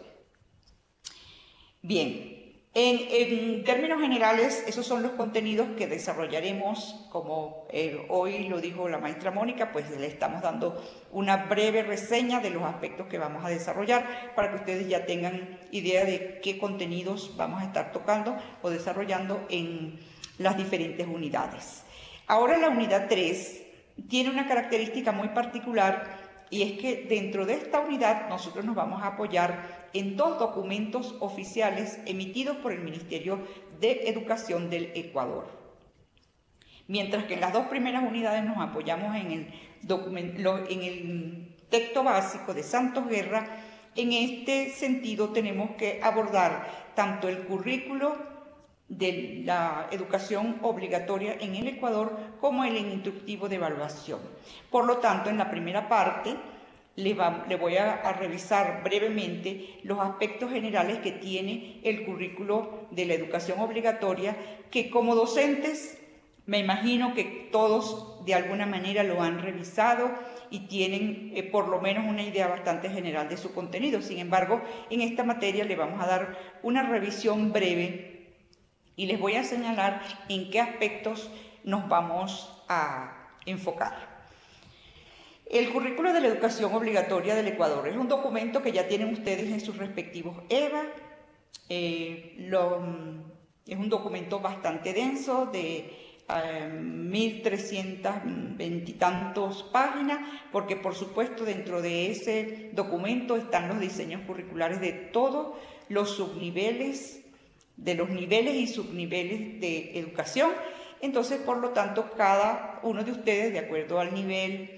Bien, en términos generales, esos son los contenidos que desarrollaremos, como hoy lo dijo la maestra Mónica, pues le estamos dando una breve reseña de los aspectos que vamos a desarrollar para que ustedes ya tengan idea de qué contenidos vamos a estar tocando o desarrollando en las diferentes unidades. Ahora la unidad 3 tiene una característica muy particular, y es que dentro de esta unidad nosotros nos vamos a apoyar en 2 documentos oficiales emitidos por el Ministerio de Educación del Ecuador. Mientras que en las 2 primeras unidades nos apoyamos en el texto básico de Santos Guerra, en este sentido tenemos que abordar tanto el currículo de la educación obligatoria en el Ecuador como el instructivo de evaluación. Por lo tanto, en la primera parte le voy a revisar brevemente los aspectos generales que tiene el currículo de la educación obligatoria, que como docentes me imagino que todos de alguna manera lo han revisado y tienen por lo menos una idea bastante general de su contenido. Sin embargo, en esta materia le vamos a dar una revisión breve y les voy a señalar en qué aspectos nos vamos a enfocar. El currículo de la educación obligatoria del Ecuador es un documento que ya tienen ustedes en sus respectivos EVA. Es un documento bastante denso de 1.320 y tantos páginas, porque por supuesto dentro de ese documento están los diseños curriculares de todos los subniveles, de los niveles y subniveles de educación. Entonces, por lo tanto, cada uno de ustedes, de acuerdo al nivel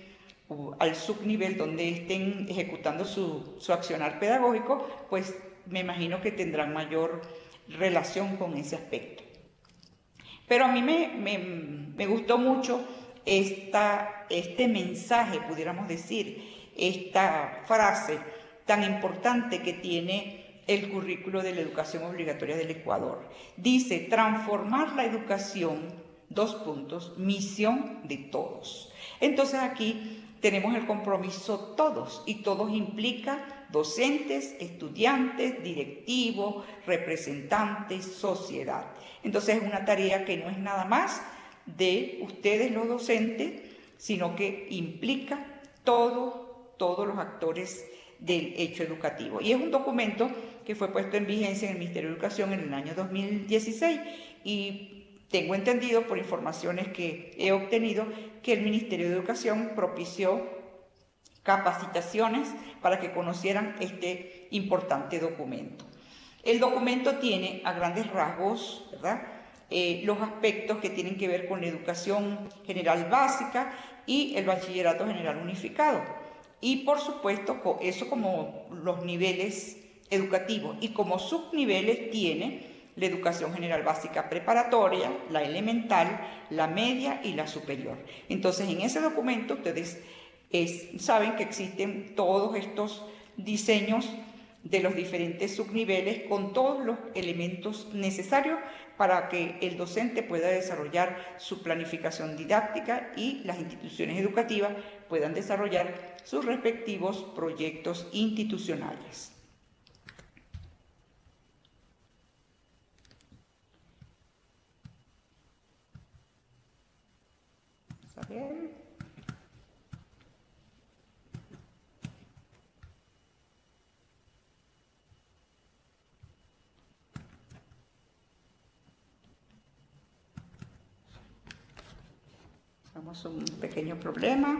al subnivel donde estén ejecutando su accionar pedagógico, pues me imagino que tendrán mayor relación con ese aspecto. Pero a mí me gustó mucho este mensaje, pudiéramos decir, esta frase tan importante que tiene el currículo de la educación obligatoria del Ecuador. Dice, transformar la educación, misión de todos. Entonces aquí tenemos el compromiso todos, y todos implica docentes, estudiantes, directivos, representantes, sociedad. Entonces es una tarea que no es nada más de ustedes los docentes, sino que implica todos los actores del hecho educativo. Y es un documento que fue puesto en vigencia en el Ministerio de Educación en el año 2016 y tengo entendido por informaciones que he obtenido que el Ministerio de Educación propició capacitaciones para que conocieran este importante documento. El documento tiene a grandes rasgos, ¿verdad?, los aspectos que tienen que ver con la educación general básica y el bachillerato general unificado. Y por supuesto, eso como los niveles educativos, y como subniveles tiene la educación general básica preparatoria, la elemental, la media y la superior. Entonces, en ese documento ustedes saben que existen todos estos diseños de los diferentes subniveles con todos los elementos necesarios para que el docente pueda desarrollar su planificación didáctica y las instituciones educativas puedan desarrollar sus respectivos proyectos institucionales. Vamos a ver. Tenemos un pequeño problema.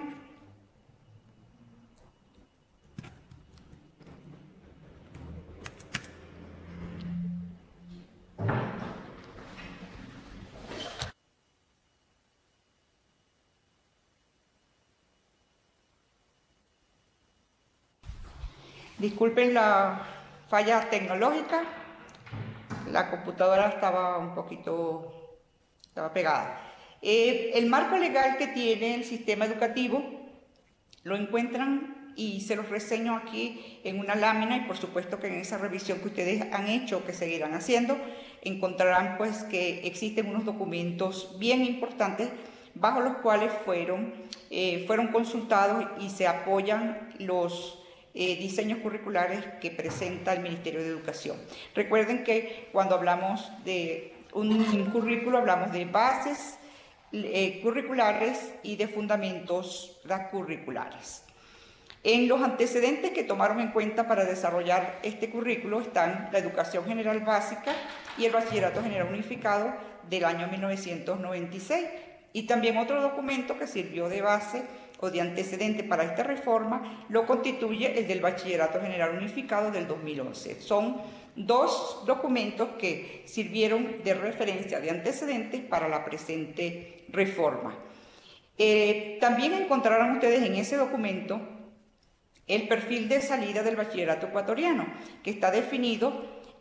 Disculpen la falla tecnológica, la computadora estaba pegada. El marco legal que tiene el sistema educativo lo encuentran y se los reseño aquí en una lámina, y por supuesto que en esa revisión que ustedes han hecho, que seguirán haciendo, encontrarán pues que existen unos documentos bien importantes bajo los cuales fueron consultados y se apoyan los diseños curriculares que presenta el Ministerio de Educación. Recuerden que cuando hablamos de un currículo hablamos de bases curriculares y de fundamentos curriculares. En los antecedentes que tomaron en cuenta para desarrollar este currículo están la educación general básica y el bachillerato general unificado del año 1996, y también otro documento que sirvió de base o de antecedente para esta reforma lo constituye el del bachillerato general unificado del 2011. Son dos documentos que sirvieron de referencia, de antecedentes para la presente reforma. También encontrarán ustedes en ese documento el perfil de salida del bachillerato ecuatoriano, que está definido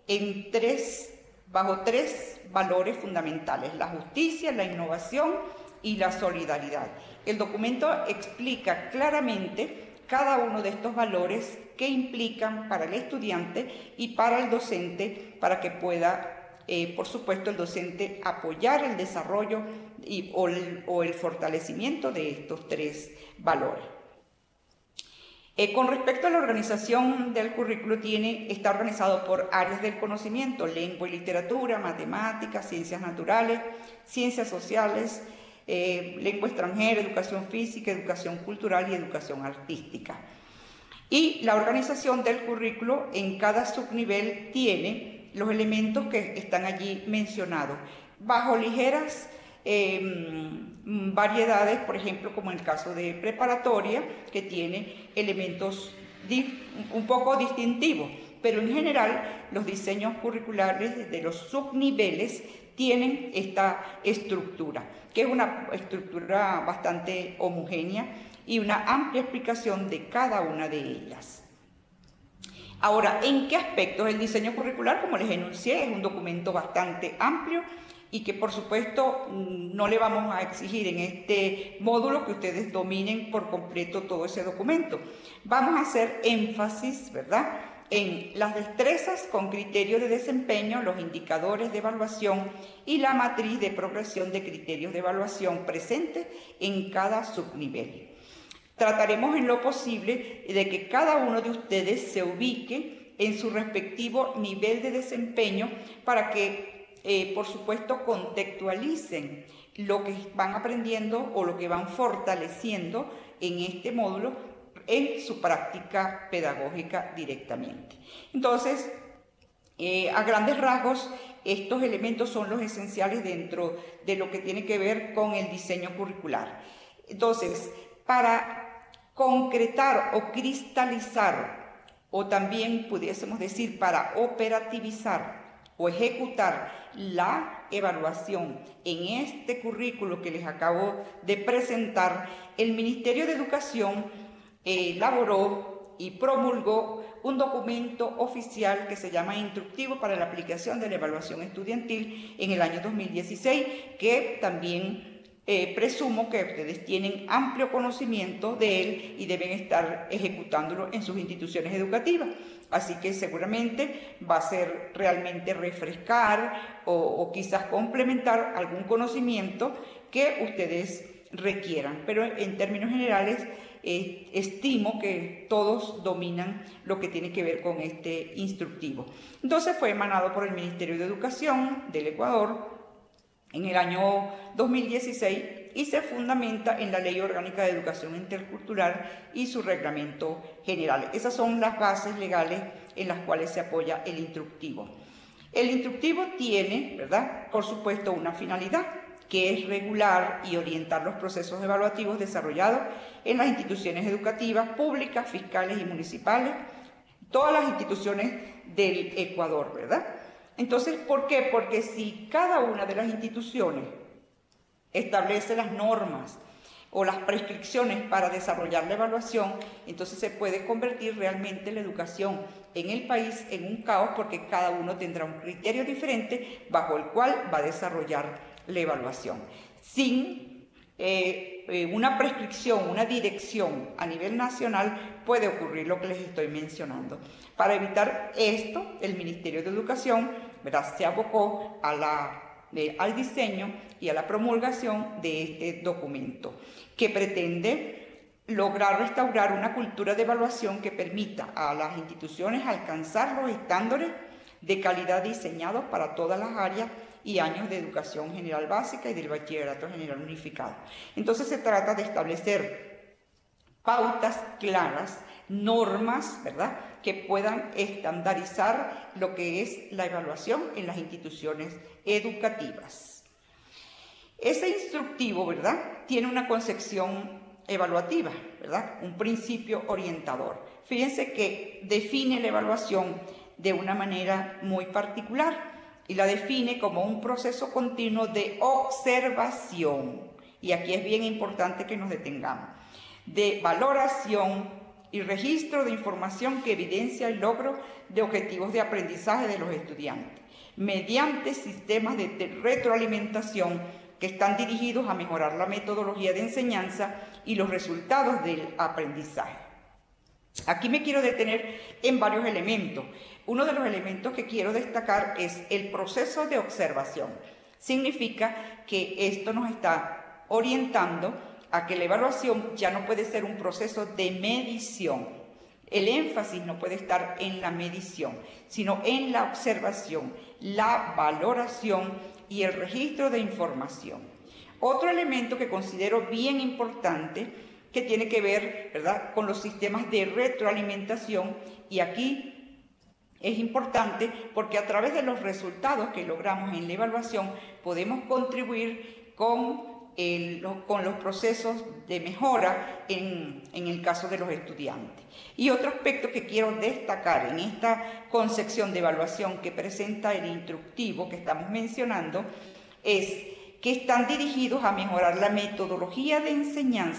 bajo tres valores fundamentales: la justicia, la innovación y la solidaridad. El documento explica claramente cada uno de estos valores que implican para el estudiante y para el docente, para que pueda, por supuesto, el docente apoyar el desarrollo o el fortalecimiento de estos tres valores. Con respecto a la organización del currículo, está organizado por áreas del conocimiento: lengua y literatura, matemáticas, ciencias naturales, ciencias sociales, lengua extranjera, educación física, educación cultural y educación artística. Y la organización del currículo en cada subnivel tiene los elementos que están allí mencionados, bajo ligeras variedades, por ejemplo, como en el caso de preparatoria, que tiene elementos un poco distintivos, pero en general los diseños curriculares de los subniveles tienen esta estructura, que es una estructura bastante homogénea y una amplia explicación de cada una de ellas. Ahora, ¿en qué aspectos? El diseño curricular, como les enuncié, es un documento bastante amplio y que por supuesto no le vamos a exigir en este módulo que ustedes dominen por completo todo ese documento. Vamos a hacer énfasis, ¿verdad?, en las destrezas con criterios de desempeño, los indicadores de evaluación y la matriz de progresión de criterios de evaluación presentes en cada subnivel. Trataremos en lo posible de que cada uno de ustedes se ubique en su respectivo nivel de desempeño para que, por supuesto, contextualicen lo que van aprendiendo o lo que van fortaleciendo en este módulo en su práctica pedagógica directamente. Entonces, a grandes rasgos, estos elementos son los esenciales dentro de lo que tiene que ver con el diseño curricular. Entonces, para concretar o cristalizar, o también pudiésemos decir para operativizar o ejecutar la evaluación en este currículo que les acabo de presentar, el Ministerio de Educación elaboró y promulgó un documento oficial que se llama Instructivo para la aplicación de la evaluación estudiantil en el año 2016, que también presumo que ustedes tienen amplio conocimiento de él y deben estar ejecutándolo en sus instituciones educativas. Así que seguramente va a ser realmente refrescar o quizás complementar algún conocimiento que ustedes requieran. Pero en términos generales, estimo que todos dominan lo que tiene que ver con este instructivo. Entonces fue emanado por el Ministerio de Educación del Ecuador en el año 2016 y se fundamenta en la Ley Orgánica de Educación Intercultural y su reglamento general. Esas son las bases legales en las cuales se apoya el instructivo. El instructivo tiene, ¿verdad?, por supuesto, una finalidad, que es regular y orientar los procesos evaluativos desarrollados en las instituciones educativas, públicas, fiscales y municipales, todas las instituciones del Ecuador, ¿verdad? Entonces, ¿por qué? Porque si cada una de las instituciones establece las normas o las prescripciones para desarrollar la evaluación, entonces se puede convertir realmente la educación en el país en un caos, porque cada uno tendrá un criterio diferente bajo el cual va a desarrollar la evaluación. Sin una prescripción, una dirección a nivel nacional, puede ocurrir lo que les estoy mencionando. Para evitar esto, el Ministerio de Educación, ¿verdad?, se abocó al diseño y a la promulgación de este documento, que pretende lograr restaurar una cultura de evaluación que permita a las instituciones alcanzar los estándares de calidad diseñados para todas las áreas y años de educación general básica y del bachillerato general unificado. Entonces se trata de establecer pautas claras, normas, ¿verdad?, que puedan estandarizar lo que es la evaluación en las instituciones educativas. Ese instructivo, ¿verdad?, tiene una concepción evaluativa, ¿verdad?, un principio orientador. Fíjense que define la evaluación de una manera muy particular y la define como un proceso continuo de observación, y aquí es bien importante que nos detengamos, de valoración y registro de información que evidencia el logro de objetivos de aprendizaje de los estudiantes, mediante sistemas de retroalimentación que están dirigidos a mejorar la metodología de enseñanza y los resultados del aprendizaje. Aquí me quiero detener en varios elementos. Uno de los elementos que quiero destacar es el proceso de observación. Significa que esto nos está orientando a que la evaluación ya no puede ser un proceso de medición. El énfasis no puede estar en la medición, sino en la observación, la valoración y el registro de información. Otro elemento que considero bien importante, que tiene que ver, ¿verdad?, con los sistemas de retroalimentación, y aquí es importante porque a través de los resultados que logramos en la evaluación podemos contribuir con los procesos de mejora en el caso de los estudiantes. Y otro aspecto que quiero destacar en esta concepción de evaluación que presenta el instructivo que estamos mencionando es que están dirigidos a mejorar la metodología de enseñanza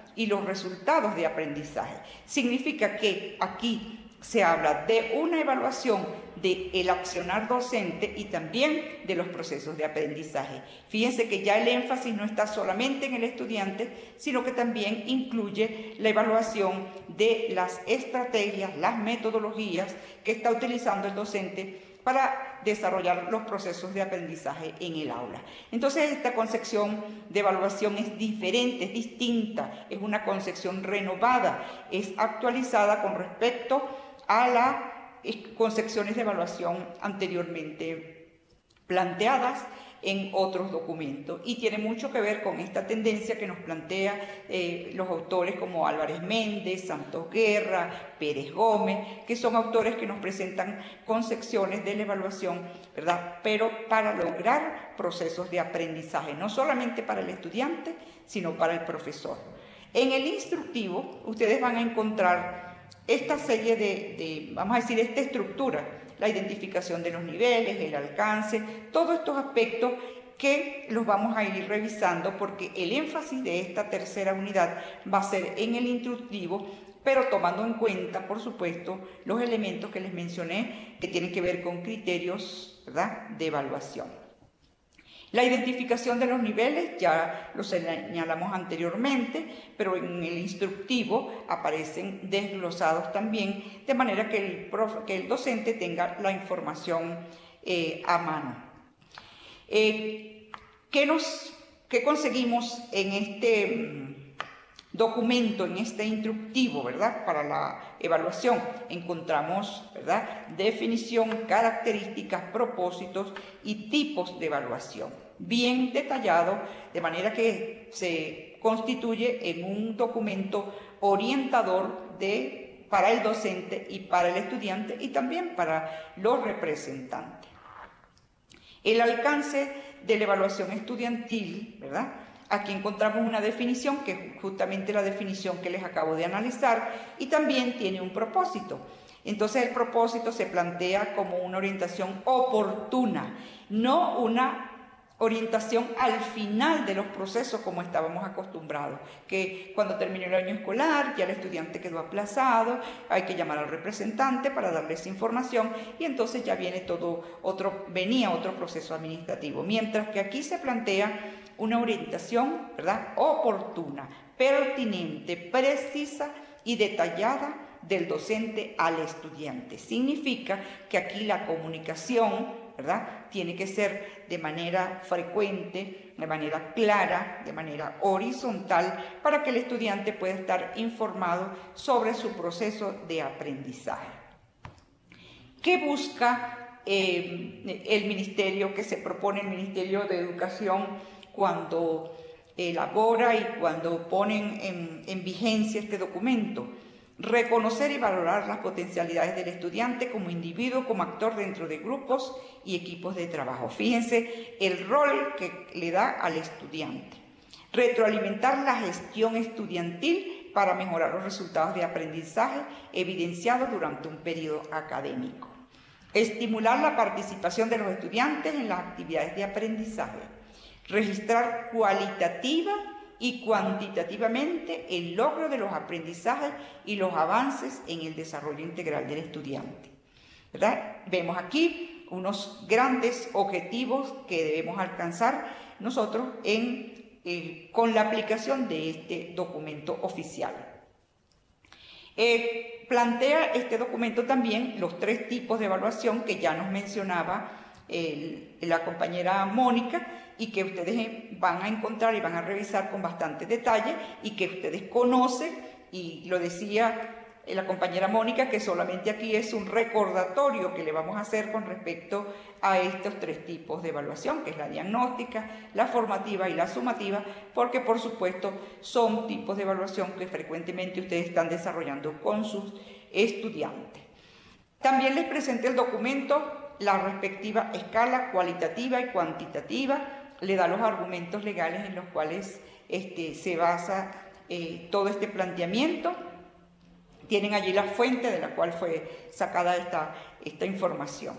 y los resultados de aprendizaje. Significa que aquí se habla de una evaluación del accionar docente y también de los procesos de aprendizaje. Fíjense que ya el énfasis no está solamente en el estudiante, sino que también incluye la evaluación de las estrategias, las metodologías que está utilizando el docente para desarrollar los procesos de aprendizaje en el aula. Entonces, esta concepción de evaluación es diferente, es distinta, es una concepción renovada, es actualizada con respecto a las concepciones de evaluación anteriormente planteadas en otros documentos, y tiene mucho que ver con esta tendencia que nos plantea los autores como Álvarez Méndez, Santos Guerra, Pérez Gómez, que son autores que nos presentan concepciones de la evaluación, ¿verdad? Pero para lograr procesos de aprendizaje, no solamente para el estudiante, sino para el profesor. En el instructivo, ustedes van a encontrar esta serie de vamos a decir, esta estructura, la identificación de los niveles, el alcance, todos estos aspectos que los vamos a ir revisando porque el énfasis de esta tercera unidad va a ser en el instructivo, pero tomando en cuenta, por supuesto, los elementos que les mencioné que tienen que ver con criterios, ¿verdad?, de evaluación. La identificación de los niveles ya lo señalamos anteriormente, pero en el instructivo aparecen desglosados también, de manera que el docente tenga la información a mano. ¿Qué conseguimos en este documento, en este instructivo, ¿verdad?, para la evaluación? Encontramos, ¿verdad?, definición, características, propósitos y tipos de evaluación, bien detallado, de manera que se constituye en un documento orientador para el docente y para el estudiante y también para los representantes. El alcance de la evaluación estudiantil, ¿verdad? Aquí encontramos una definición, que es justamente la definición que les acabo de analizar, y también tiene un propósito. Entonces el propósito se plantea como una orientación oportuna, no una orientación al final de los procesos como estábamos acostumbrados, que cuando terminó el año escolar ya el estudiante quedó aplazado, hay que llamar al representante para darles información y entonces ya viene venía otro proceso administrativo, mientras que aquí se plantea una orientación, ¿verdad?, oportuna, pertinente, precisa y detallada del docente al estudiante. Significa que aquí la comunicación, ¿verdad?, tiene que ser de manera frecuente, de manera clara, de manera horizontal, para que el estudiante pueda estar informado sobre su proceso de aprendizaje. ¿Qué busca el ministerio, que se propone el Ministerio de Educación cuando elabora y cuando ponen en vigencia este documento? Reconocer y valorar las potencialidades del estudiante como individuo, como actor dentro de grupos y equipos de trabajo. Fíjense el rol que le da al estudiante. Retroalimentar la gestión estudiantil para mejorar los resultados de aprendizaje evidenciados durante un periodo académico. Estimular la participación de los estudiantes en las actividades de aprendizaje. Registrar cualitativa y cuantitativamente el logro de los aprendizajes y los avances en el desarrollo integral del estudiante, ¿verdad? Vemos aquí unos grandes objetivos que debemos alcanzar nosotros con la aplicación de este documento oficial. Plantea este documento también los 3 tipos de evaluación que ya nos mencionaba la compañera Mónica, y que ustedes van a encontrar y van a revisar con bastante detalle y que ustedes conocen, y lo decía la compañera Mónica, que solamente aquí es un recordatorio que le vamos a hacer con respecto a estos 3 tipos de evaluación, que es la diagnóstica, la formativa y la sumativa, porque por supuesto son tipos de evaluación que frecuentemente ustedes están desarrollando con sus estudiantes. También les presenté el documento, la respectiva escala cualitativa y cuantitativa, le da los argumentos legales en los cuales se basa todo este planteamiento. Tienen allí la fuente de la cual fue sacada esta información.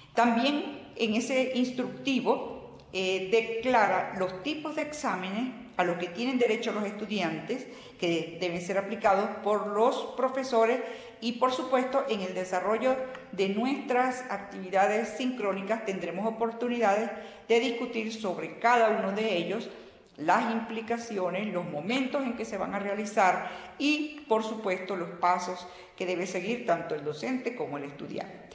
También en ese instructivo declara los tipos de exámenes a los que tienen derecho los estudiantes, que deben ser aplicados por los profesores y, por supuesto, en el desarrollo de nuestras actividades sincrónicas tendremos oportunidades de discutir sobre cada uno de ellos, las implicaciones, los momentos en que se van a realizar y, por supuesto, los pasos que debe seguir tanto el docente como el estudiante.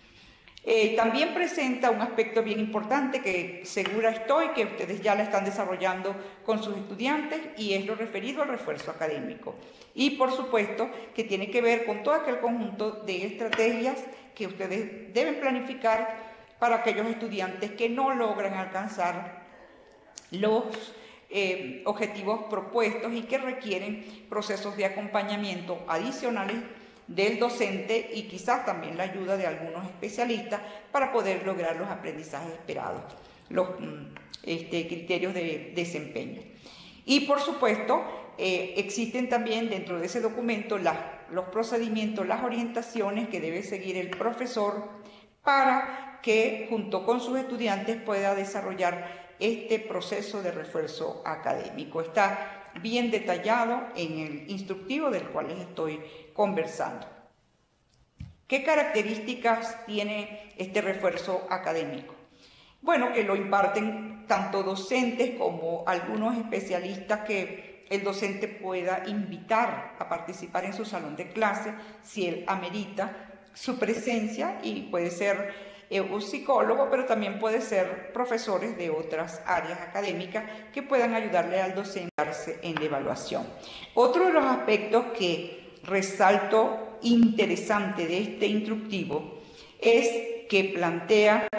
También presenta un aspecto bien importante que segura estoy que ustedes ya la están desarrollando con sus estudiantes y es lo referido al refuerzo académico. Y por supuesto que tiene que ver con todo aquel conjunto de estrategias que ustedes deben planificar para aquellos estudiantes que no logran alcanzar los objetivos propuestos y que requieren procesos de acompañamiento adicionales del docente y quizás también la ayuda de algunos especialistas para poder lograr los aprendizajes esperados, los criterios de desempeño. Y por supuesto, existen también dentro de ese documento los procedimientos, las orientaciones que debe seguir el profesor para que junto con sus estudiantes pueda desarrollar este proceso de refuerzo académico. Está bien detallado en el instructivo del cual les estoy conversando. ¿Qué características tiene este refuerzo académico? Bueno, que lo imparten tanto docentes como algunos especialistas que el docente pueda invitar a participar en su salón de clase si él amerita su presencia, y puede ser un psicólogo, pero también puede ser profesores de otras áreas académicas que puedan ayudarle al docente en la evaluación. Otro de los aspectos que resalto interesante de este instructivo es que plantea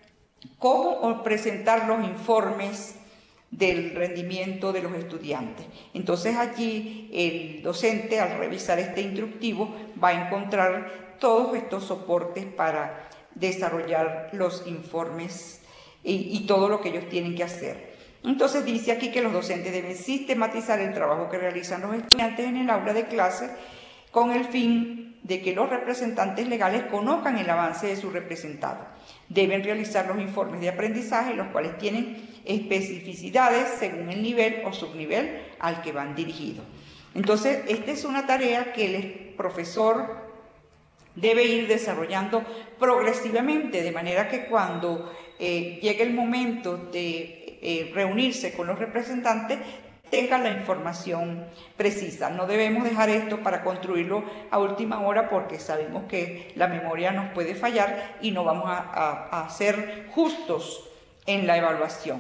cómo presentar los informes del rendimiento de los estudiantes. Entonces allí el docente, al revisar este instructivo, va a encontrar todos estos soportes para desarrollar los informes y todo lo que ellos tienen que hacer. Entonces dice aquí que los docentes deben sistematizar el trabajo que realizan los estudiantes en el aula de clase con el fin de que los representantes legales conozcan el avance de su representado. Deben realizar los informes de aprendizaje, los cuales tienen especificidades según el nivel o subnivel al que van dirigidos. Entonces, esta es una tarea que el profesor debe ir desarrollando progresivamente, de manera que cuando llegue el momento de reunirse con los representantes, tengan la información precisa. No debemos dejar esto para construirlo a última hora, porque sabemos que la memoria nos puede fallar y no vamos a ser justos en la evaluación.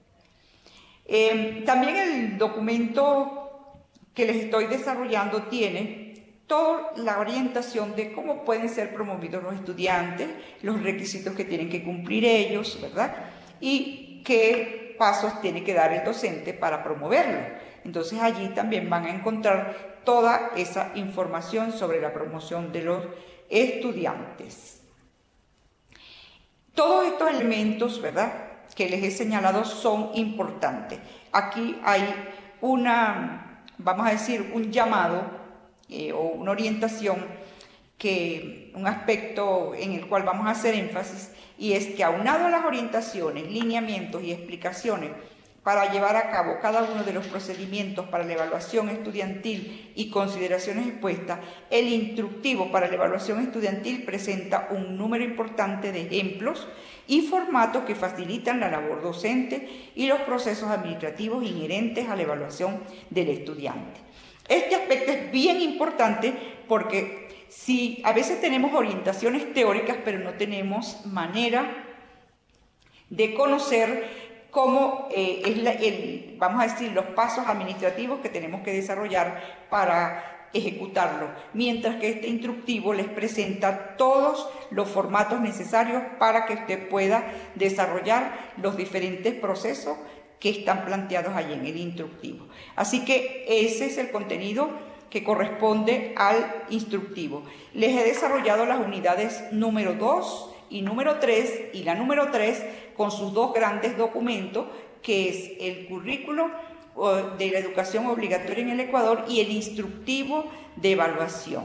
También el documento que les estoy desarrollando tiene toda la orientación de cómo pueden ser promovidos los estudiantes, los requisitos que tienen que cumplir ellos, ¿verdad? Y qué pasos tiene que dar el docente para promoverlo. Entonces allí también van a encontrar toda esa información sobre la promoción de los estudiantes. Todos estos elementos, ¿verdad?, que les he señalado son importantes. Aquí hay vamos a decir, un llamado o una orientación, un aspecto en el cual vamos a hacer énfasis, y es que aunado a las orientaciones, lineamientos y explicaciones para llevar a cabo cada uno de los procedimientos para la evaluación estudiantil y consideraciones expuestas, el instructivo para la evaluación estudiantil presenta un número importante de ejemplos y formatos que facilitan la labor docente y los procesos administrativos inherentes a la evaluación del estudiante. Este aspecto es bien importante porque si a veces tenemos orientaciones teóricas, pero no tenemos manera de conocer cómo vamos a decir, los pasos administrativos que tenemos que desarrollar para ejecutarlo, mientras que este instructivo les presenta todos los formatos necesarios para que usted pueda desarrollar los diferentes procesos que están planteados allí en el instructivo. Así que ese es el contenido que corresponde al instructivo. Les he desarrollado las unidades número 2 y número 3, y la número 3 con sus dos grandes documentos, que es el currículo de la educación obligatoria en el Ecuador y el instructivo de evaluación.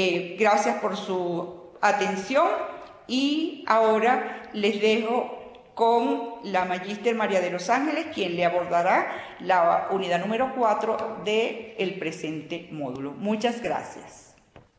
Gracias por su atención, y ahora les dejo con la magíster María de los Ángeles, quien le abordará la unidad número 4 del presente módulo. Muchas gracias.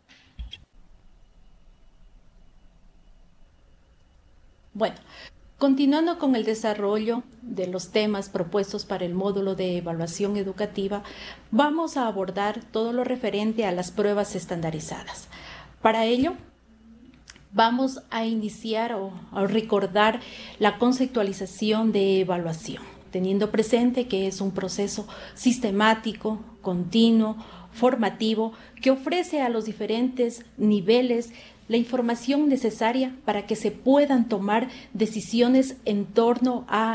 Bueno, continuando con el desarrollo de los temas propuestos para el módulo de evaluación educativa, vamos a abordar todo lo referente a las pruebas estandarizadas. Para ello, vamos a iniciar o a recordar la conceptualización de evaluación, teniendo presente que es un proceso sistemático, continuo, formativo, que ofrece a los diferentes niveles la información necesaria para que se puedan tomar decisiones en torno a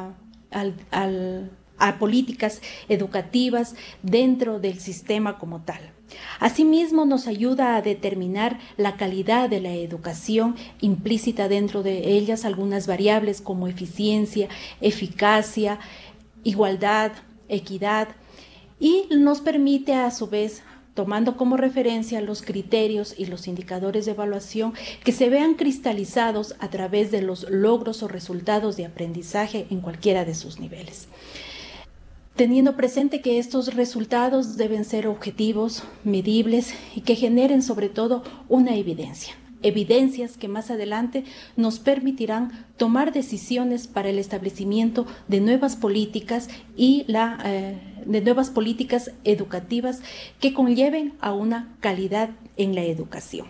políticas educativas dentro del sistema como tal. Asimismo, nos ayuda a determinar la calidad de la educación, implícita dentro de ellas algunas variables como eficiencia, eficacia, igualdad, equidad, y nos permite a su vez, tomando como referencia los criterios y los indicadores de evaluación, que se vean cristalizados a través de los logros o resultados de aprendizaje en cualquiera de sus niveles. Teniendo presente que estos resultados deben ser objetivos, medibles y que generen sobre todo una evidencia. Evidencias que más adelante nos permitirán tomar decisiones para el establecimiento de nuevas políticas y de nuevas políticas educativas que conlleven a una calidad en la educación.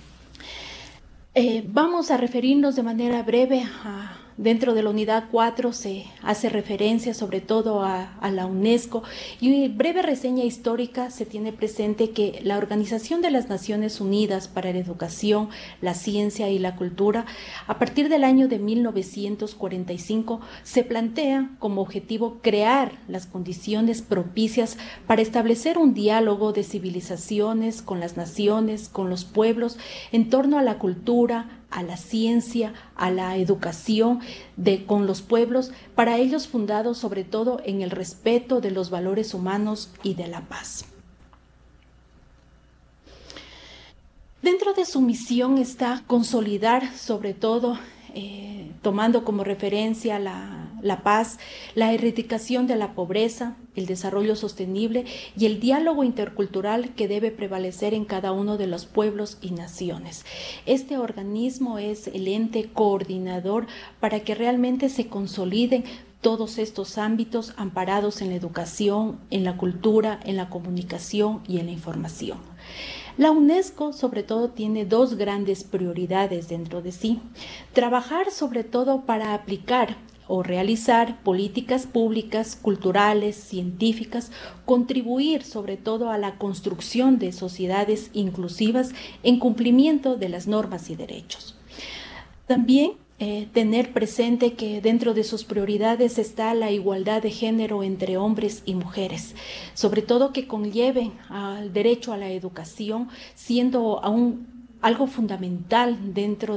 Vamos a referirnos de manera breve dentro de la unidad 4 se hace referencia sobre todo a la UNESCO, y en breve reseña histórica se tiene presente que la Organización de las Naciones Unidas para la Educación, la Ciencia y la Cultura, a partir del año de 1945, se plantea como objetivo crear las condiciones propicias para establecer un diálogo de civilizaciones con las naciones, con los pueblos, en torno a la cultura, a la ciencia, a la educación con los pueblos, para ellos fundados sobre todo en el respeto de los valores humanos y de la paz. Dentro de su misión está consolidar sobre todo, tomando como referencia la paz, la erradicación de la pobreza, el desarrollo sostenible y el diálogo intercultural que debe prevalecer en cada uno de los pueblos y naciones. Este organismo es el ente coordinador para que realmente se consoliden todos estos ámbitos amparados en la educación, en la cultura, en la comunicación y en la información. La UNESCO sobre todo tiene dos grandes prioridades dentro de sí: trabajar sobre todo para aplicar o realizar políticas públicas, culturales, científicas, contribuir sobre todo a la construcción de sociedades inclusivas en cumplimiento de las normas y derechos. También tener presente que dentro de sus prioridades está la igualdad de género entre hombres y mujeres, sobre todo que conlleven al derecho a la educación, siendo algo fundamental dentro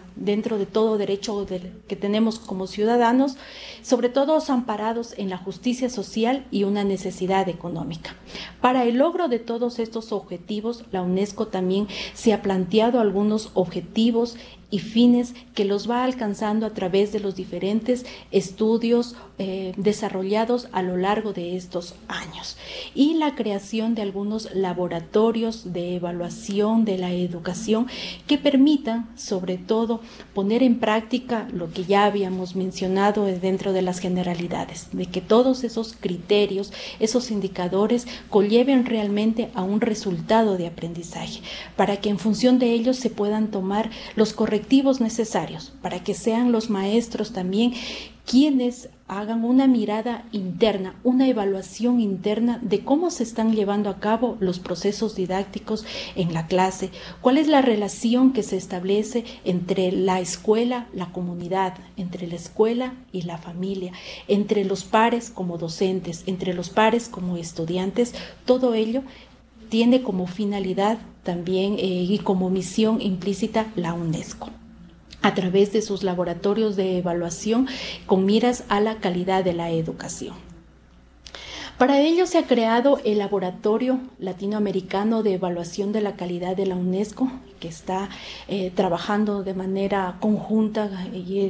de todo derecho que tenemos como ciudadanos, sobre todo amparados en la justicia social y una necesidad económica. Para el logro de todos estos objetivos, la UNESCO también se ha planteado algunos objetivos y fines que los va alcanzando a través de los diferentes estudios desarrollados a lo largo de estos años, y la creación de algunos laboratorios de evaluación de la educación que permitan sobre todo poner en práctica lo que ya habíamos mencionado dentro de las generalidades, de que todos esos criterios, esos indicadores conlleven realmente a un resultado de aprendizaje, para que en función de ellos se puedan tomar los correctivos necesarios, para que sean los maestros también quienes hagan una mirada interna, una evaluación interna de cómo se están llevando a cabo los procesos didácticos en la clase, cuál es la relación que se establece entre la escuela, la comunidad, entre la escuela y la familia, entre los pares como docentes, entre los pares como estudiantes. Todo ello tiene como finalidad también y como misión implícita la UNESCO, a través de sus laboratorios de evaluación con miras a la calidad de la educación. Para ello se ha creado el Laboratorio Latinoamericano de Evaluación de la Calidad de la UNESCO, que está trabajando de manera conjunta y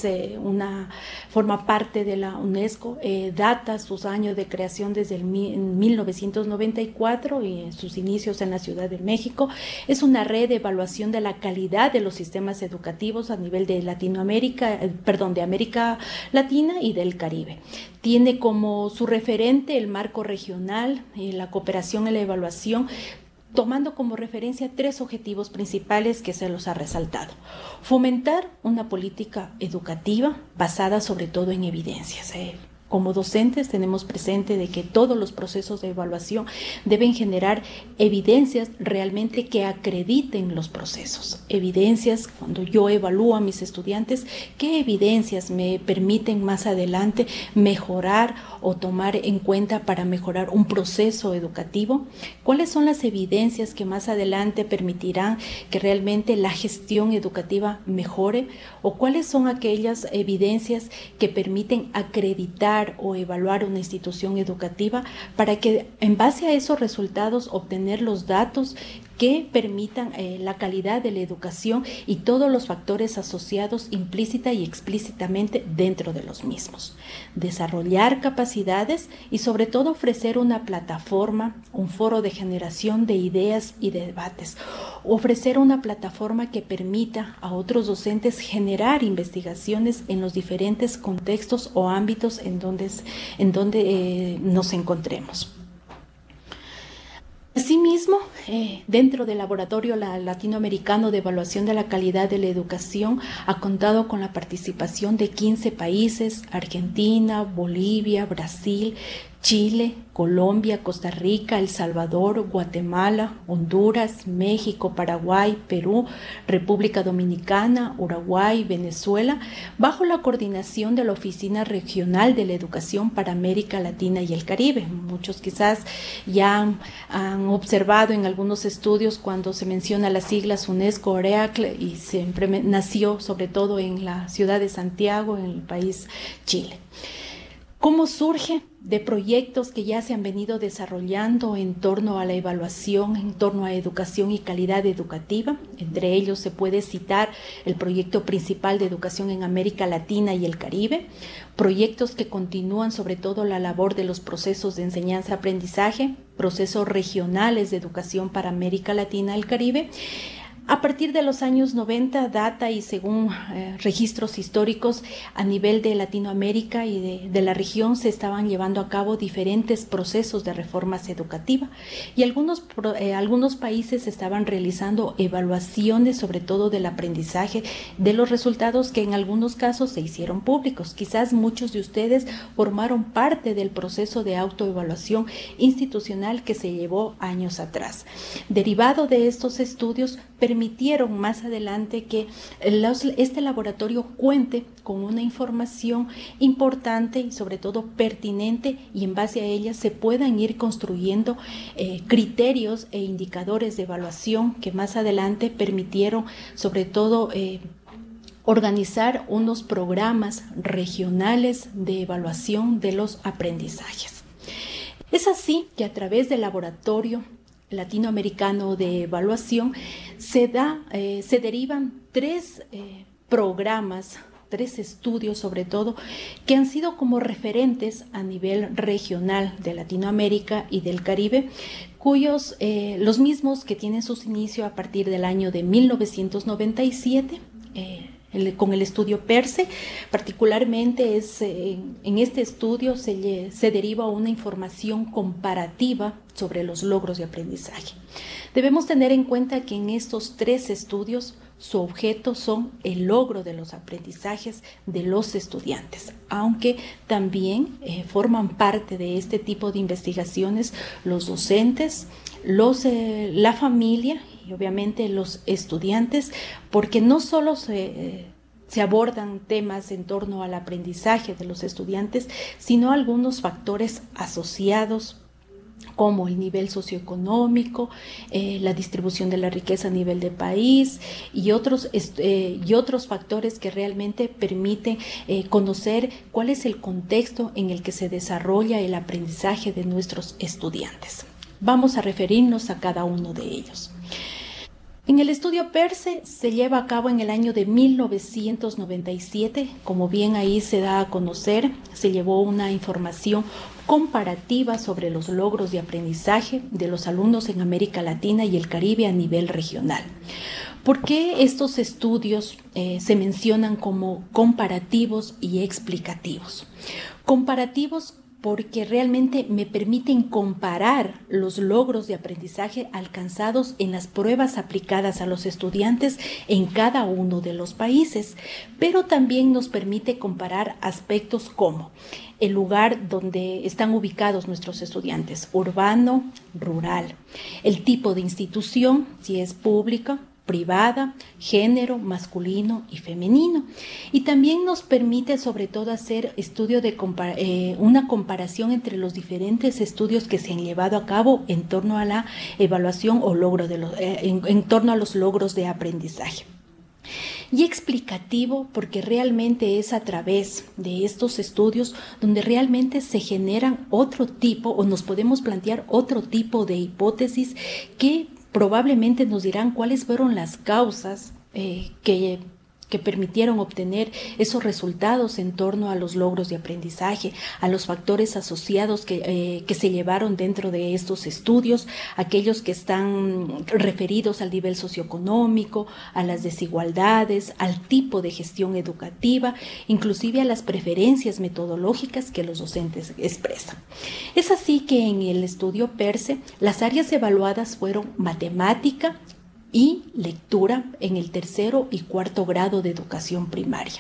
forma parte de la UNESCO. Data sus años de creación desde 1994 y sus inicios en la Ciudad de México. Es una red de evaluación de la calidad de los sistemas educativos a nivel de Latinoamérica, de América Latina y del Caribe. Tiene como su referente el marco regional, la cooperación en la evaluación, tomando como referencia 3 objetivos principales que se los ha resaltado. Fomentar una política educativa basada sobre todo en evidencias. Como docentes tenemos presente de que todos los procesos de evaluación deben generar evidencias realmente que acrediten los procesos. Evidencias, cuando yo evalúo a mis estudiantes, ¿qué evidencias me permiten más adelante mejorar o tomar en cuenta para mejorar un proceso educativo? ¿Cuáles son las evidencias que más adelante permitirán que realmente la gestión educativa mejore? ¿O cuáles son aquellas evidencias que permiten acreditar o evaluar una institución educativa para que en base a esos resultados obtener los datos que permitan la calidad de la educación y todos los factores asociados implícita y explícitamente dentro de los mismos? Desarrollar capacidades y sobre todo ofrecer una plataforma, un foro de generación de ideas y de debates. Ofrecer una plataforma que permita a otros docentes generar investigaciones en los diferentes contextos o ámbitos en donde nos encontremos. Asimismo, dentro del Laboratorio Latinoamericano de Evaluación de la Calidad de la Educación ha contado con la participación de 15 países: Argentina, Bolivia, Brasil, Chile, Colombia, Costa Rica, El Salvador, Guatemala, Honduras, México, Paraguay, Perú, República Dominicana, Uruguay, Venezuela, bajo la coordinación de la Oficina Regional de la Educación para América Latina y el Caribe. Muchos quizás ya han observado en algunos estudios cuando se menciona las siglas UNESCO, OREACL, y siempre nació sobre todo en la ciudad de Santiago, en el país Chile. ¿Cómo surge? De proyectos que ya se han venido desarrollando en torno a la evaluación, en torno a educación y calidad educativa. Entre ellos se puede citar el proyecto principal de educación en América Latina y el Caribe, proyectos que continúan sobre todo la labor de los procesos de enseñanza-aprendizaje, procesos regionales de educación para América Latina y el Caribe. A partir de los años 90, data y según registros históricos a nivel de Latinoamérica y de la región se estaban llevando a cabo diferentes procesos de reformas educativas y algunos países estaban realizando evaluaciones sobre todo del aprendizaje, de los resultados que en algunos casos se hicieron públicos. Quizás muchos de ustedes formaron parte del proceso de autoevaluación institucional que se llevó años atrás. Derivado de estos estudios, permitieron más adelante que este laboratorio cuente con una información importante y sobre todo pertinente, y en base a ella se puedan ir construyendo criterios e indicadores de evaluación que más adelante permitieron sobre todo organizar unos programas regionales de evaluación de los aprendizajes. Es así que a través del Laboratorio Latinoamericano de Evaluación se derivan 3 programas, 3 estudios sobre todo, que han sido como referentes a nivel regional de Latinoamérica y del Caribe, cuyos los mismos que tienen sus inicios a partir del año de 1997, con el estudio PERCE. Particularmente en este estudio se deriva una información comparativa sobre los logros de aprendizaje. Debemos tener en cuenta que en estos 3 estudios su objeto son el logro de los aprendizajes de los estudiantes, aunque también forman parte de este tipo de investigaciones los docentes, la familia y obviamente los estudiantes, porque no solo se abordan temas en torno al aprendizaje de los estudiantes, sino algunos factores asociados como el nivel socioeconómico, la distribución de la riqueza a nivel de país y otros factores que realmente permiten conocer cuál es el contexto en el que se desarrolla el aprendizaje de nuestros estudiantes. Vamos a referirnos a cada uno de ellos. En el estudio PERSE se lleva a cabo en el año de 1997, como bien ahí se da a conocer, se llevó una información comparativa sobre los logros de aprendizaje de los alumnos en América Latina y el Caribe a nivel regional. ¿Por qué estos estudios se mencionan como comparativos y explicativos? Comparativos porque realmente me permiten comparar los logros de aprendizaje alcanzados en las pruebas aplicadas a los estudiantes en cada uno de los países, pero también nos permite comparar aspectos como el lugar donde están ubicados nuestros estudiantes, urbano, rural, el tipo de institución, si es pública, privada, género, masculino y femenino. Y también nos permite sobre todo hacer estudio de una comparación entre los diferentes estudios que se han llevado a cabo en torno a la evaluación o logro en torno a los logros de aprendizaje. Y explicativo porque realmente es a través de estos estudios donde realmente se generan otro tipo o nos podemos plantear otro tipo de hipótesis que probablemente nos dirán cuáles fueron las causas que permitieron obtener esos resultados en torno a los logros de aprendizaje, a los factores asociados que se llevaron dentro de estos estudios, aquellos que están referidos al nivel socioeconómico, a las desigualdades, al tipo de gestión educativa, inclusive a las preferencias metodológicas que los docentes expresan. Es así que en el estudio PERSE las áreas evaluadas fueron matemática y lectura en el 3º y 4º grado de educación primaria.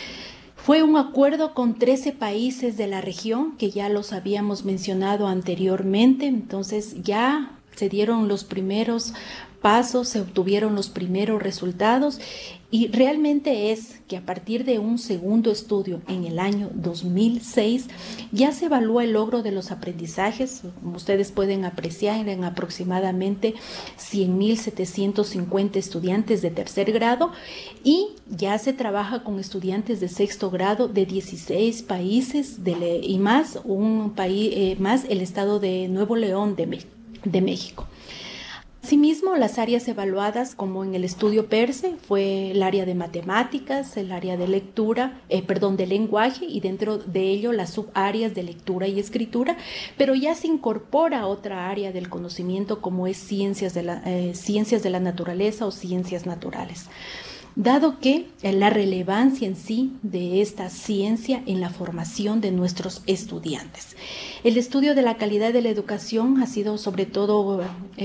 Fue un acuerdo con 13 países de la región, que ya los habíamos mencionado anteriormente, entonces ya se dieron los primeros pasos, se obtuvieron los primeros resultados y realmente es que a partir de un segundo estudio en el año 2006 ya se evalúa el logro de los aprendizajes, como ustedes pueden apreciar en aproximadamente 100.750 estudiantes de 3er grado y ya se trabaja con estudiantes de 6º grado de 16 países y más un país más el estado de Nuevo León de México. Asimismo, las áreas evaluadas, como en el estudio PERSE, fue el área de matemáticas, el área de de lenguaje y dentro de ello las subáreas de lectura y escritura, pero ya se incorpora otra área del conocimiento como es ciencias de la naturaleza o ciencias naturales. Dado que la relevancia en sí de esta ciencia en la formación de nuestros estudiantes. El estudio de la calidad de la educación ha sido sobre todo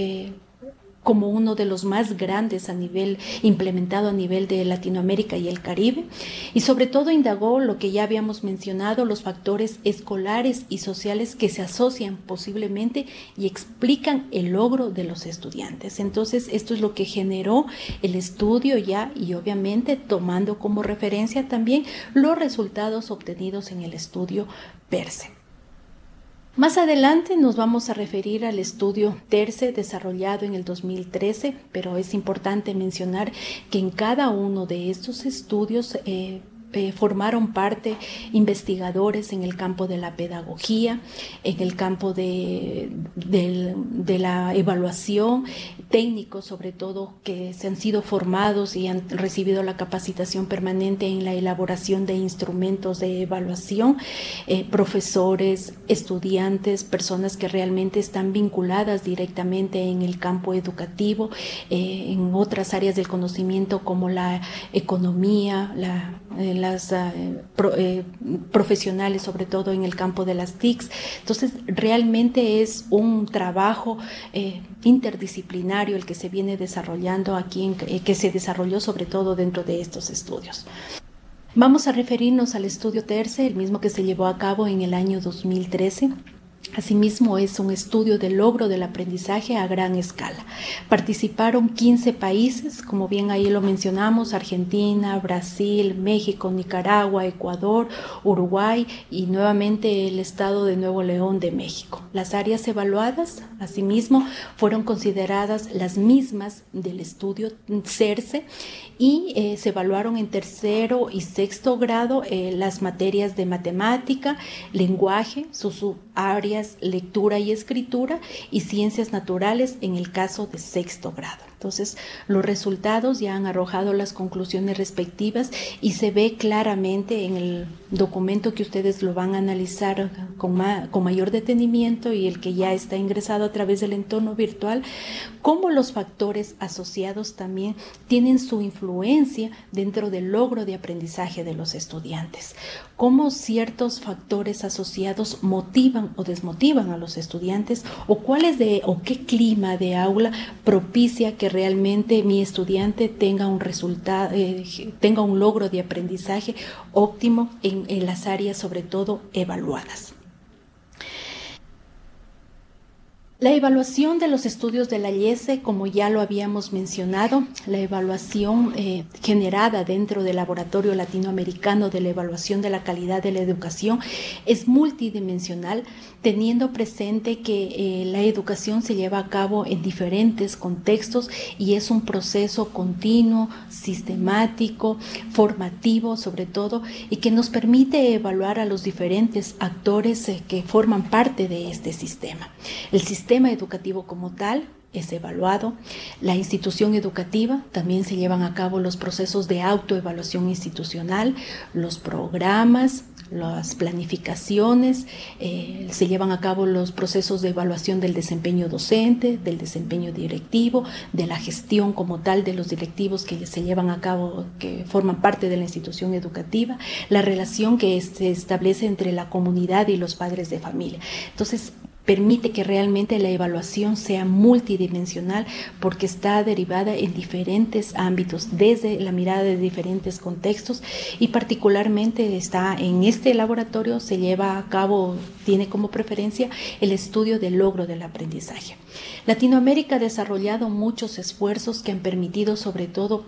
como uno de los más grandes implementado a nivel de Latinoamérica y el Caribe, y sobre todo indagó lo que ya habíamos mencionado, los factores escolares y sociales que se asocian posiblemente y explican el logro de los estudiantes. Entonces, esto es lo que generó el estudio ya y obviamente tomando como referencia también los resultados obtenidos en el estudio PERSE. Más adelante nos vamos a referir al estudio TERSE desarrollado en el 2013, pero es importante mencionar que en cada uno de estos estudios formaron parte investigadores en el campo de la pedagogía, en el campo de la evaluación, técnicos sobre todo que se han sido formados y han recibido la capacitación permanente en la elaboración de instrumentos de evaluación, profesores, estudiantes, personas que realmente están vinculadas directamente en el campo educativo, en otras áreas del conocimiento como la economía, las profesionales, sobre todo en el campo de las TICs. Entonces, realmente es un trabajo interdisciplinario el que se viene desarrollando aquí, que se desarrolló sobre todo dentro de estos estudios. Vamos a referirnos al estudio TERSE, el mismo que se llevó a cabo en el año 2013. Asimismo, es un estudio del logro del aprendizaje a gran escala. Participaron 15 países, como bien ahí lo mencionamos: Argentina, Brasil, México, Nicaragua, Ecuador, Uruguay y nuevamente el estado de Nuevo León de México. Las áreas evaluadas, asimismo, fueron consideradas las mismas del estudio CERCE y se evaluaron en tercero y sexto grado las materias de matemática, lenguaje, sus subáreas lectura y escritura, y ciencias naturales en el caso de sexto grado. Entonces, los resultados ya han arrojado las conclusiones respectivas y se ve claramente en el documento que ustedes lo van a analizar con mayor detenimiento, y el que ya está ingresado a través del entorno virtual, cómo los factores asociados también tienen su influencia dentro del logro de aprendizaje de los estudiantes, cómo ciertos factores asociados motivan o desmotivan a los estudiantes, o qué clima de aula propicia que realmente mi estudiante tenga un resultado, tenga un logro de aprendizaje óptimo en las áreas sobre todo evaluadas. La evaluación de los estudios de la IESE, como ya lo habíamos mencionado, la evaluación generada dentro del Laboratorio Latinoamericano de la Evaluación de la Calidad de la Educación, es multidimensional, teniendo presente que la educación se lleva a cabo en diferentes contextos y es un proceso continuo, sistemático, formativo sobre todo, y que nos permite evaluar a los diferentes actores que forman parte de este sistema. El sistema educativo como tal es evaluado, la institución educativa, también se llevan a cabo los procesos de autoevaluación institucional, los programas, las planificaciones, se llevan a cabo los procesos de evaluación del desempeño docente, del desempeño directivo, de la gestión como tal de los directivos que se llevan a cabo, que forman parte de la institución educativa, la relación que se establece entre la comunidad y los padres de familia. Entonces, permite que realmente la evaluación sea multidimensional porque está derivada en diferentes ámbitos, desde la mirada de diferentes contextos, y particularmente está en este laboratorio, se lleva a cabo, tiene como preferencia el estudio del logro del aprendizaje. Latinoamérica ha desarrollado muchos esfuerzos que han permitido sobre todo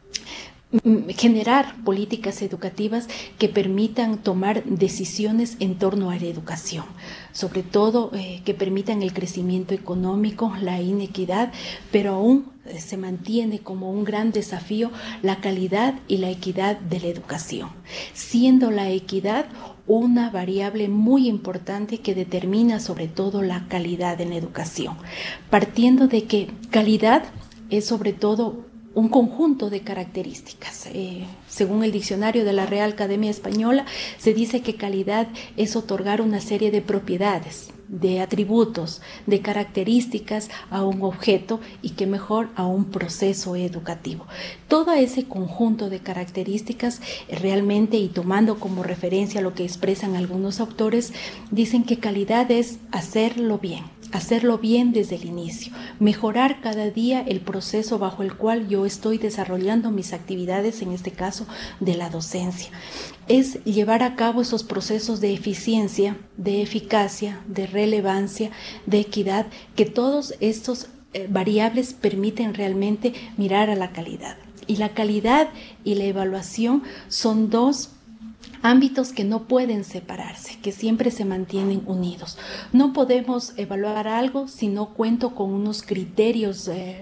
generar políticas educativas que permitan tomar decisiones en torno a la educación, sobre todo que permitan el crecimiento económico, la inequidad, pero aún se mantiene como un gran desafío la calidad y la equidad de la educación, siendo la equidad una variable muy importante que determina sobre todo la calidad en la educación, partiendo de que calidad es sobre todo un conjunto de características. Según el diccionario de la Real Academia Española, se dice que calidad es otorgar una serie de propiedades, de atributos, de características a un objeto, y que mejor a un proceso educativo. Todo ese conjunto de características realmente, y tomando como referencia lo que expresan algunos autores, dicen que calidad es hacerlo bien desde el inicio, mejorar cada día el proceso bajo el cual yo estoy desarrollando mis actividades, en este caso de la docencia. Es llevar a cabo esos procesos de eficiencia, de eficacia, de relevancia, de equidad, que todos estos variables permiten realmente mirar a la calidad. Y la calidad y la evaluación son dos ámbitos que no pueden separarse, que siempre se mantienen unidos. No podemos evaluar algo si no cuento con unos criterios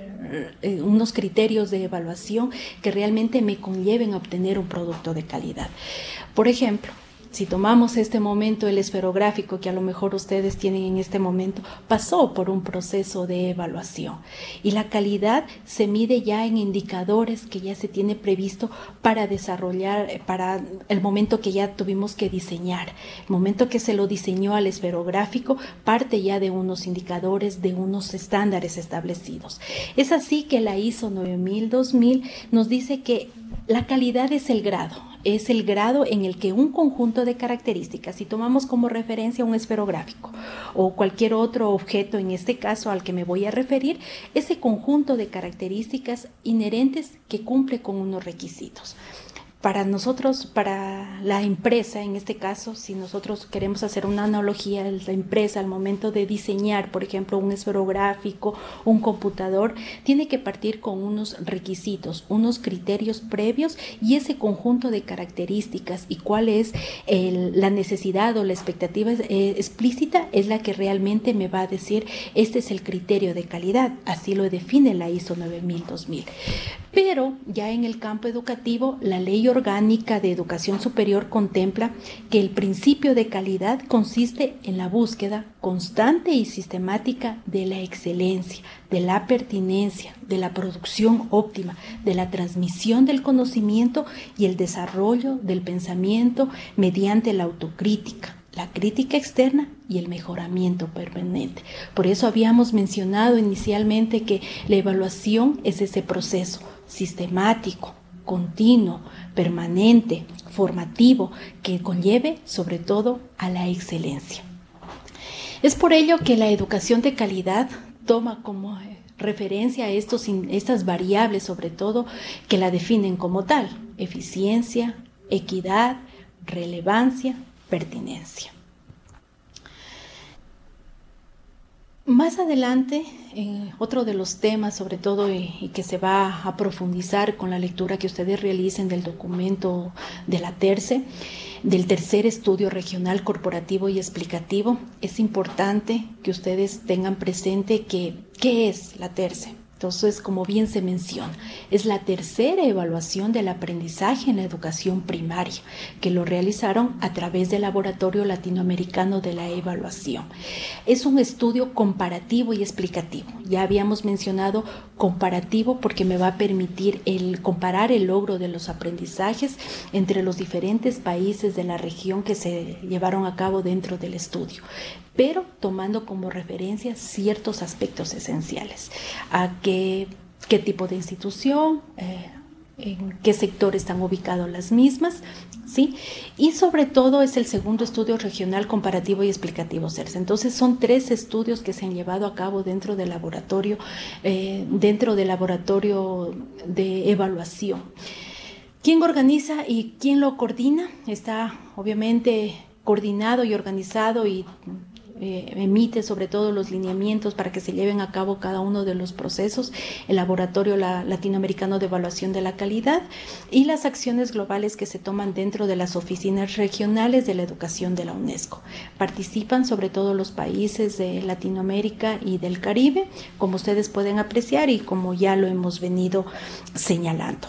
de evaluación que realmente me conlleven a obtener un producto de calidad. Por ejemplo, si tomamos este momento, el esferográfico, que a lo mejor ustedes tienen en este momento, pasó por un proceso de evaluación, y la calidad se mide ya en indicadores que ya se tiene previsto para desarrollar, para el momento que ya tuvimos que diseñar. El momento que se lo diseñó al esferográfico parte ya de unos indicadores, de unos estándares establecidos. Es así que la ISO 9000-2000 nos dice que la calidad es el grado en el que un conjunto de características, si tomamos como referencia un esferográfico o cualquier otro objeto, en este caso al que me voy a referir, ese conjunto de características inherentes que cumple con unos requisitos. para nosotros, para la empresa, en este caso, si nosotros queremos hacer una analogía, la empresa al momento de diseñar, por ejemplo, un esferográfico, un computador, tiene que partir con unos requisitos, unos criterios previos y ese conjunto de características y cuál es la necesidad o la expectativa explícita es la que realmente me va a decir este es el criterio de calidad, así lo define la ISO 9000-2000. Pero ya en el campo educativo, la Ley Orgánica de Educación Superior contempla que el principio de calidad consiste en la búsqueda constante y sistemática de la excelencia, de la pertinencia, de la producción óptima, de la transmisión del conocimiento y el desarrollo del pensamiento mediante la autocrítica, la crítica externa y el mejoramiento permanente. Por eso habíamos mencionado inicialmente que la evaluación es ese proceso sistemático, continuo, permanente, formativo, que conlleve sobre todo a la excelencia. Es por ello que la educación de calidad toma como referencia a estas variables, sobre todo, que la definen como tal: eficiencia, equidad, relevancia, pertinencia. Más adelante, otro de los temas, sobre todo, y que se va a profundizar con la lectura que ustedes realicen del documento de la TERCE, del tercer estudio regional corporativo y explicativo, es importante que ustedes tengan presente qué es la TERCE. Entonces, como bien se menciona, es la tercera evaluación del aprendizaje en la educación primaria, que lo realizaron a través del Laboratorio Latinoamericano de la Evaluación. Es un estudio comparativo y explicativo. Ya habíamos mencionado comparativo porque me va a permitir comparar el logro de los aprendizajes entre los diferentes países de la región que se llevaron a cabo dentro del estudio, pero tomando como referencia ciertos aspectos esenciales. A qué tipo de institución, en qué sector están ubicadas las mismas, ¿sí? Y sobre todo es el segundo estudio regional comparativo y explicativo CERCE. Entonces son 3 estudios que se han llevado a cabo dentro del laboratorio de evaluación. ¿Quién organiza y quién lo coordina? Está obviamente coordinado y organizado y emite sobre todo los lineamientos para que se lleven a cabo cada uno de los procesos, el Laboratorio Latinoamericano de Evaluación de la Calidad y las acciones globales que se toman dentro de las oficinas regionales de la educación de la UNESCO. Participan sobre todo los países de Latinoamérica y del Caribe, como ustedes pueden apreciar y como ya lo hemos venido señalando.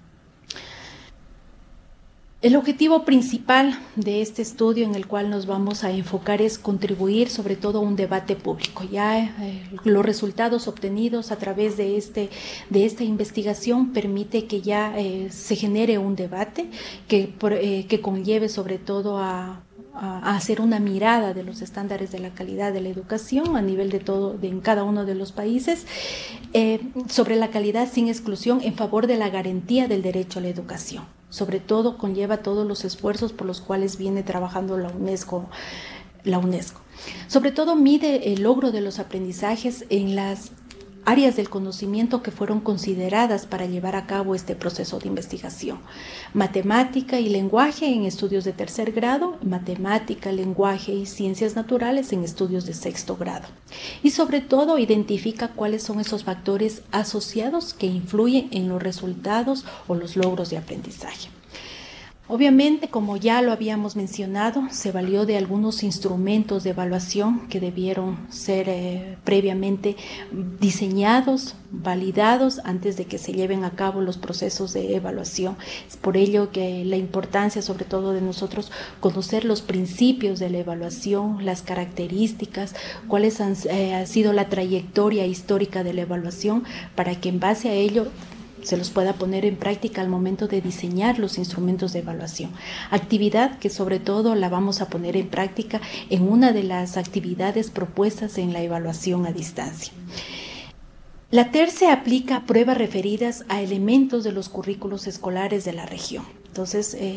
El objetivo principal de este estudio en el cual nos vamos a enfocar es contribuir sobre todo a un debate público. Ya los resultados obtenidos a través de esta investigación permite que ya se genere un debate que conlleve sobre todo a hacer una mirada de los estándares de la calidad de la educación a nivel en cada uno de los países, sobre la calidad sin exclusión en favor de la garantía del derecho a la educación. Sobre todo conlleva todos los esfuerzos por los cuales viene trabajando la UNESCO. Sobre todo mide el logro de los aprendizajes en las áreas del conocimiento que fueron consideradas para llevar a cabo este proceso de investigación. Matemática y lenguaje en estudios de 3er grado, matemática, lenguaje y ciencias naturales en estudios de 6º grado. Y sobre todo identifica cuáles son esos factores asociados que influyen en los resultados o los logros de aprendizaje. Obviamente, como ya lo habíamos mencionado, se valió de algunos instrumentos de evaluación que debieron ser previamente diseñados, validados antes de que se lleven a cabo los procesos de evaluación. Es por ello que la importancia, sobre todo de nosotros, conocer los principios de la evaluación, las características, cuáles ha sido la trayectoria histórica de la evaluación, para que en base a ello se los pueda poner en práctica al momento de diseñar los instrumentos de evaluación. Actividad que sobre todo la vamos a poner en práctica en una de las actividades propuestas en la evaluación a distancia. La TERCE aplica pruebas referidas a elementos de los currículos escolares de la región. Entonces,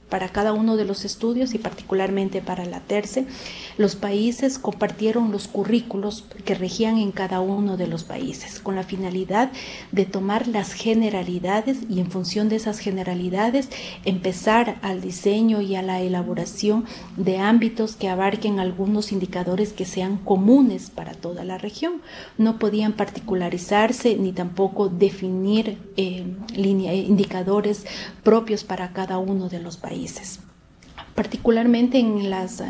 Para cada uno de los estudios y particularmente para la TERCE, los países compartieron los currículos que regían en cada uno de los países, con la finalidad de tomar las generalidades y en función de esas generalidades empezar al diseño y a la elaboración de ámbitos que abarquen algunos indicadores que sean comunes para toda la región. No podían particularizarse ni tampoco definir indicadores propios para cada uno de los países. Particularmente en las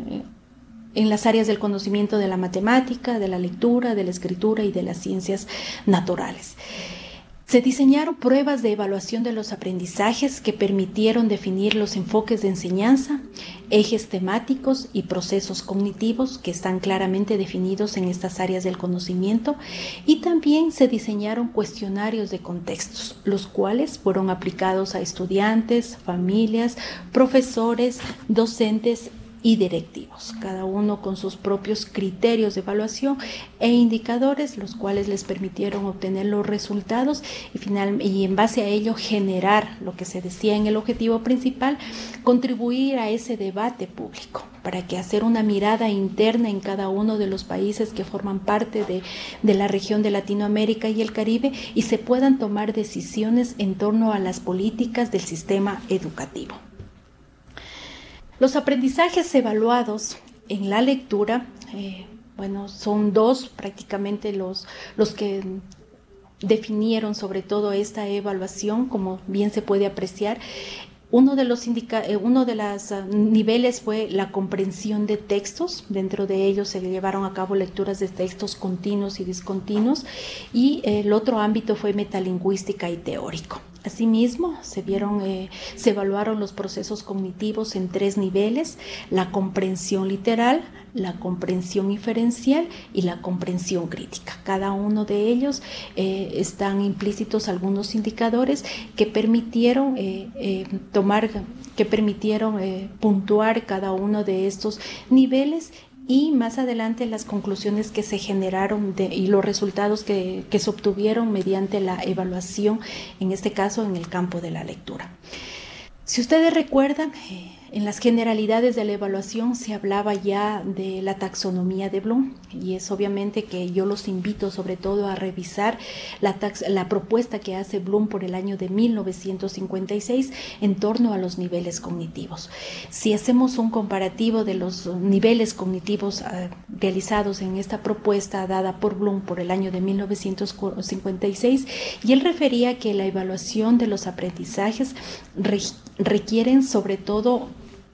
áreas del conocimiento de la matemática, de la lectura, de la escritura y de las ciencias naturales. Se diseñaron pruebas de evaluación de los aprendizajes que permitieron definir los enfoques de enseñanza, ejes temáticos y procesos cognitivos que están claramente definidos en estas áreas del conocimiento, y también se diseñaron cuestionarios de contextos, los cuales fueron aplicados a estudiantes, familias, profesores, docentes y directivos, cada uno con sus propios criterios de evaluación e indicadores, los cuales les permitieron obtener los resultados y en base a ello generar lo que se decía en el objetivo principal, contribuir a ese debate público, para que hacer una mirada interna en cada uno de los países que forman parte de la región de Latinoamérica y el Caribe y se puedan tomar decisiones en torno a las políticas del sistema educativo. Los aprendizajes evaluados en la lectura, son dos prácticamente los que definieron sobre todo esta evaluación, como bien se puede apreciar. Uno de los niveles fue la comprensión de textos. Dentro de ellos se llevaron a cabo lecturas de textos continuos y discontinuos, y el otro ámbito fue metalingüística y teórico. Asimismo, se evaluaron los procesos cognitivos en 3 niveles: la comprensión literal, la comprensión inferencial y la comprensión crítica. Cada uno de ellos están implícitos algunos indicadores que permitieron puntuar cada uno de estos niveles, y más adelante las conclusiones que se generaron y los resultados que se obtuvieron mediante la evaluación, en este caso en el campo de la lectura. Si ustedes recuerdan, en las generalidades de la evaluación se hablaba ya de la taxonomía de Bloom, y es obviamente que yo los invito sobre todo a revisar la propuesta que hace Bloom por el año de 1956 en torno a los niveles cognitivos. Si hacemos un comparativo de los niveles cognitivos realizados en esta propuesta dada por Bloom por el año de 1956, y él refería que la evaluación de los aprendizajes requieren sobre todo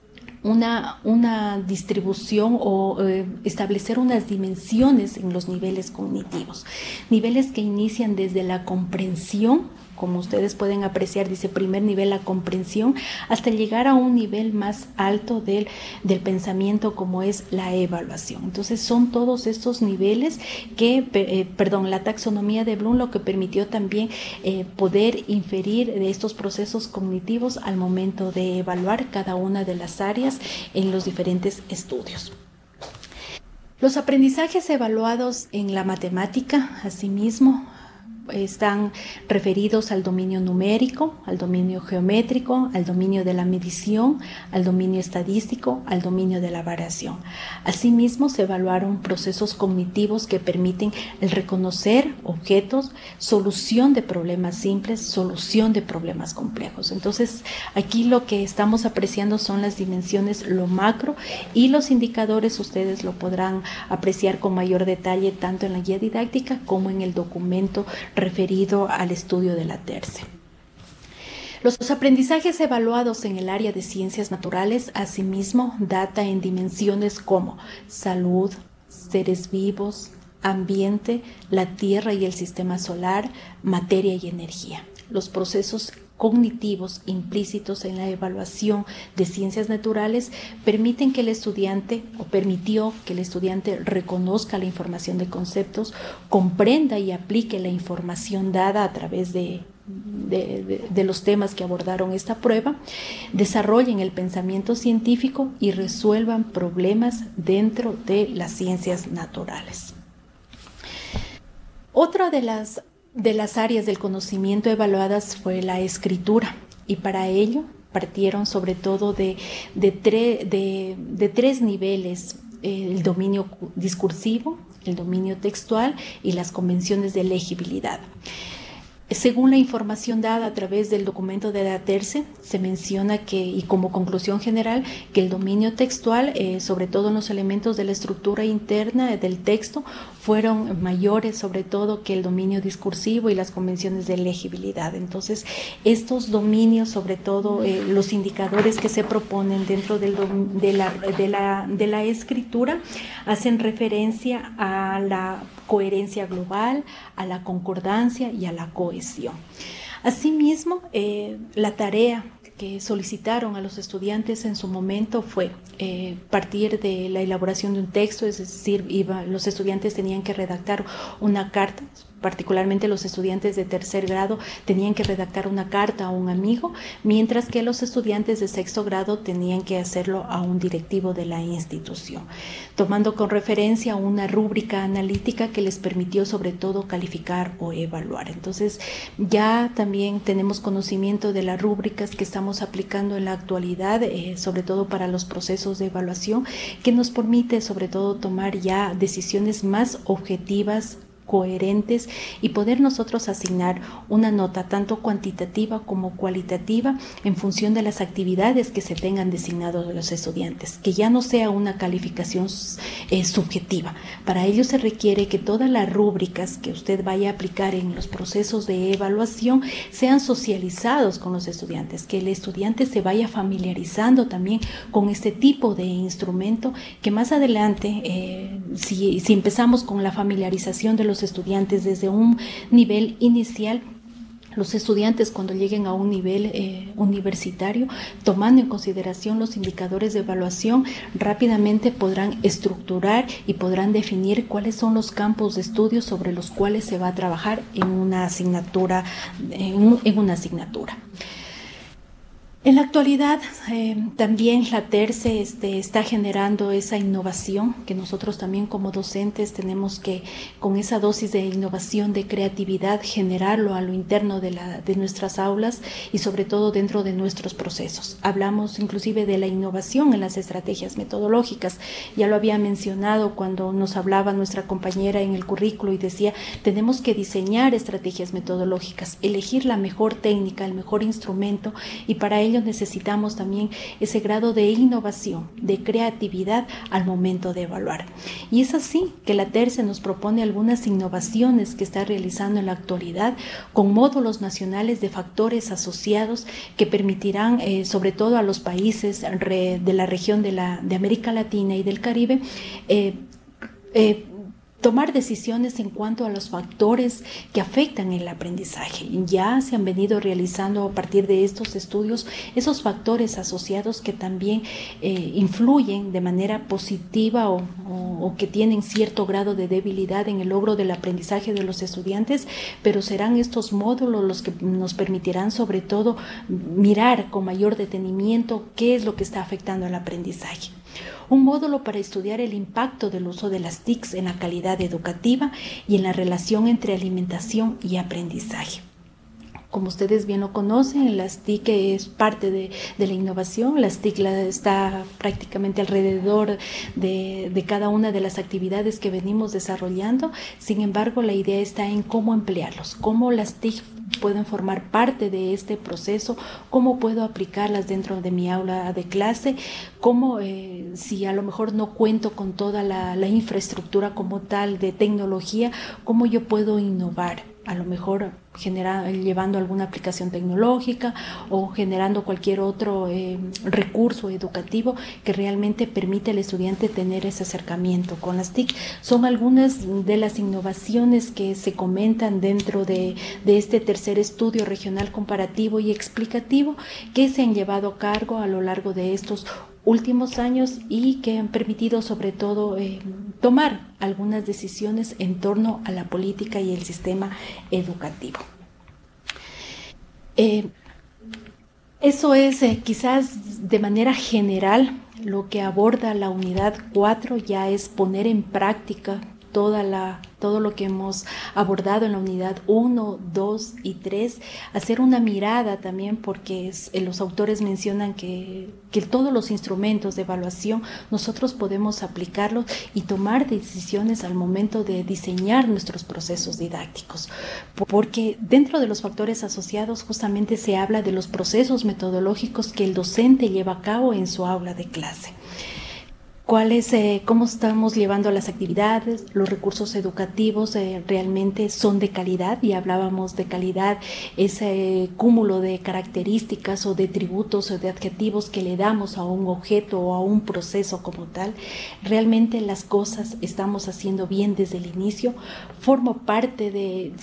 una distribución o establecer unas dimensiones en los niveles cognitivos, niveles que inician desde la comprensión, como ustedes pueden apreciar, dice primer nivel la comprensión, hasta llegar a un nivel más alto del pensamiento, como es la evaluación. Entonces son todos estos niveles que, la taxonomía de Bloom lo que permitió también poder inferir de estos procesos cognitivos al momento de evaluar cada una de las áreas en los diferentes estudios. Los aprendizajes evaluados en la matemática, asimismo, están referidos al dominio numérico, al dominio geométrico, al dominio de la medición, al dominio estadístico, al dominio de la variación. Asimismo, se evaluaron procesos cognitivos que permiten el reconocer objetos, solución de problemas simples, solución de problemas complejos. Entonces, aquí lo que estamos apreciando son las dimensiones, lo macro, y los indicadores ustedes lo podrán apreciar con mayor detalle tanto en la guía didáctica como en el documento referido al estudio de la TERCE. Los aprendizajes evaluados en el área de ciencias naturales, asimismo, data en dimensiones como salud, seres vivos, ambiente, la Tierra y el sistema solar, materia y energía. Los procesos cognitivos implícitos en la evaluación de ciencias naturales permitió que el estudiante reconozca la información de conceptos, comprenda y aplique la información dada a través de los temas que abordaron esta prueba, desarrollen el pensamiento científico y resuelvan problemas dentro de las ciencias naturales. Otra de las áreas del conocimiento evaluadas fue la escritura, y para ello partieron sobre todo de tres niveles: el dominio discursivo, el dominio textual y las convenciones de legibilidad. Según la información dada a través del documento de la TERCE, se menciona que, y como conclusión general, que el dominio textual, sobre todo en los elementos de la estructura interna del texto, fueron mayores sobre todo que el dominio discursivo y las convenciones de legibilidad. Entonces, estos dominios, sobre todo los indicadores que se proponen dentro de la escritura, hacen referencia a la coherencia global, a la concordancia y a la cohesión. Asimismo, la tarea que solicitaron a los estudiantes en su momento fue partir de la elaboración de un texto, es decir, los estudiantes tenían que redactar una carta. Particularmente los estudiantes de tercer grado tenían que redactar una carta a un amigo, mientras que los estudiantes de sexto grado tenían que hacerlo a un directivo de la institución, tomando con referencia una rúbrica analítica que les permitió sobre todo calificar o evaluar. Entonces ya también tenemos conocimiento de las rúbricas que estamos aplicando en la actualidad, sobre todo para los procesos de evaluación, que nos permite sobre todo tomar ya decisiones más objetivas, coherentes, y poder nosotros asignar una nota tanto cuantitativa como cualitativa en función de las actividades que se tengan designados de los estudiantes, que ya no sea una calificación subjetiva. Para ello se requiere que todas las rúbricas que usted vaya a aplicar en los procesos de evaluación sean socializados con los estudiantes, que el estudiante se vaya familiarizando también con este tipo de instrumento, que más adelante, si empezamos con la familiarización de los estudiantes desde un nivel inicial, los estudiantes cuando lleguen a un nivel universitario, tomando en consideración los indicadores de evaluación, rápidamente podrán estructurar y podrán definir cuáles son los campos de estudio sobre los cuales se va a trabajar en una asignatura. En la actualidad, también la TERCE está generando esa innovación que nosotros también como docentes tenemos que, con esa dosis de innovación, de creatividad, generarlo a lo interno de nuestras aulas y sobre todo dentro de nuestros procesos. Hablamos inclusive de la innovación en las estrategias metodológicas. Ya lo había mencionado cuando nos hablaba nuestra compañera en el currículo y decía, tenemos que diseñar estrategias metodológicas, elegir la mejor técnica, el mejor instrumento, y para ello necesitamos también ese grado de innovación, de creatividad al momento de evaluar. Y es así que la TERCE nos propone algunas innovaciones que está realizando en la actualidad con módulos nacionales de factores asociados que permitirán, sobre todo a los países de la región de América Latina y del Caribe, tomar decisiones en cuanto a los factores que afectan el aprendizaje. Ya se han venido realizando a partir de estos estudios esos factores asociados que también influyen de manera positiva o que tienen cierto grado de debilidad en el logro del aprendizaje de los estudiantes, pero serán estos módulos los que nos permitirán sobre todo mirar con mayor detenimiento qué es lo que está afectando al aprendizaje. Un módulo para estudiar el impacto del uso de las TICs en la calidad educativa y en la relación entre alimentación y aprendizaje. Como ustedes bien lo conocen, las TIC es parte de la innovación. Las TIC está prácticamente alrededor de cada una de las actividades que venimos desarrollando. Sin embargo, la idea está en cómo emplearlos, cómo las TIC pueden formar parte de este proceso, cómo puedo aplicarlas dentro de mi aula de clase, cómo si a lo mejor no cuento con toda la infraestructura como tal de tecnología, cómo yo puedo innovar, a lo mejor llevando alguna aplicación tecnológica o generando cualquier otro recurso educativo que realmente permite al estudiante tener ese acercamiento con las TIC. Son algunas de las innovaciones que se comentan dentro de este tercer estudio regional comparativo y explicativo que se han llevado a cargo a lo largo de estos últimos años y que han permitido sobre todo tomar algunas decisiones en torno a la política y el sistema educativo. Eso es quizás de manera general lo que aborda la unidad 4, ya es poner en práctica todo lo que hemos abordado en la unidad 1, 2 y 3, hacer una mirada también, porque los autores mencionan que todos los instrumentos de evaluación nosotros podemos aplicarlos y tomar decisiones al momento de diseñar nuestros procesos didácticos, porque dentro de los factores asociados justamente se habla de los procesos metodológicos que el docente lleva a cabo en su aula de clase. Cómo estamos llevando las actividades, los recursos educativos realmente son de calidad, y hablábamos de calidad, ese cúmulo de características o de tributos o de adjetivos que le damos a un objeto o a un proceso como tal. Realmente las cosas estamos haciendo bien desde el inicio, formamos parte de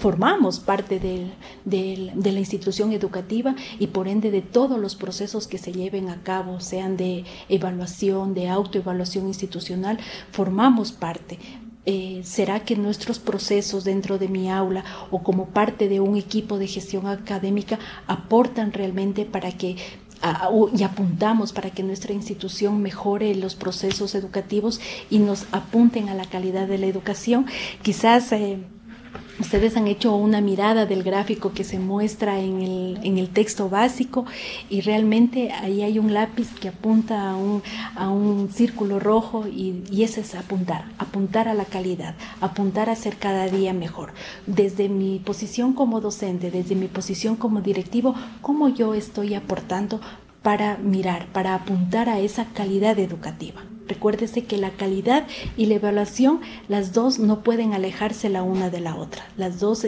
la institución educativa y por ende de todos los procesos que se lleven a cabo, sean de evaluación, de autoevaluación institucional, formamos parte. ¿Será que nuestros procesos dentro de mi aula o como parte de un equipo de gestión académica aportan realmente para que y apuntamos para que nuestra institución mejore los procesos educativos y nos apunten a la calidad de la educación? Quizás ustedes han hecho una mirada del gráfico que se muestra en el texto básico, y realmente ahí hay un lápiz que apunta a un círculo rojo, y ese es apuntar a la calidad, apuntar a ser cada día mejor. Desde mi posición como docente, desde mi posición como directivo, ¿cómo yo estoy aportando para apuntar a esa calidad educativa? Recuérdese que la calidad y la evaluación, las dos no pueden alejarse la una de la otra. Las dos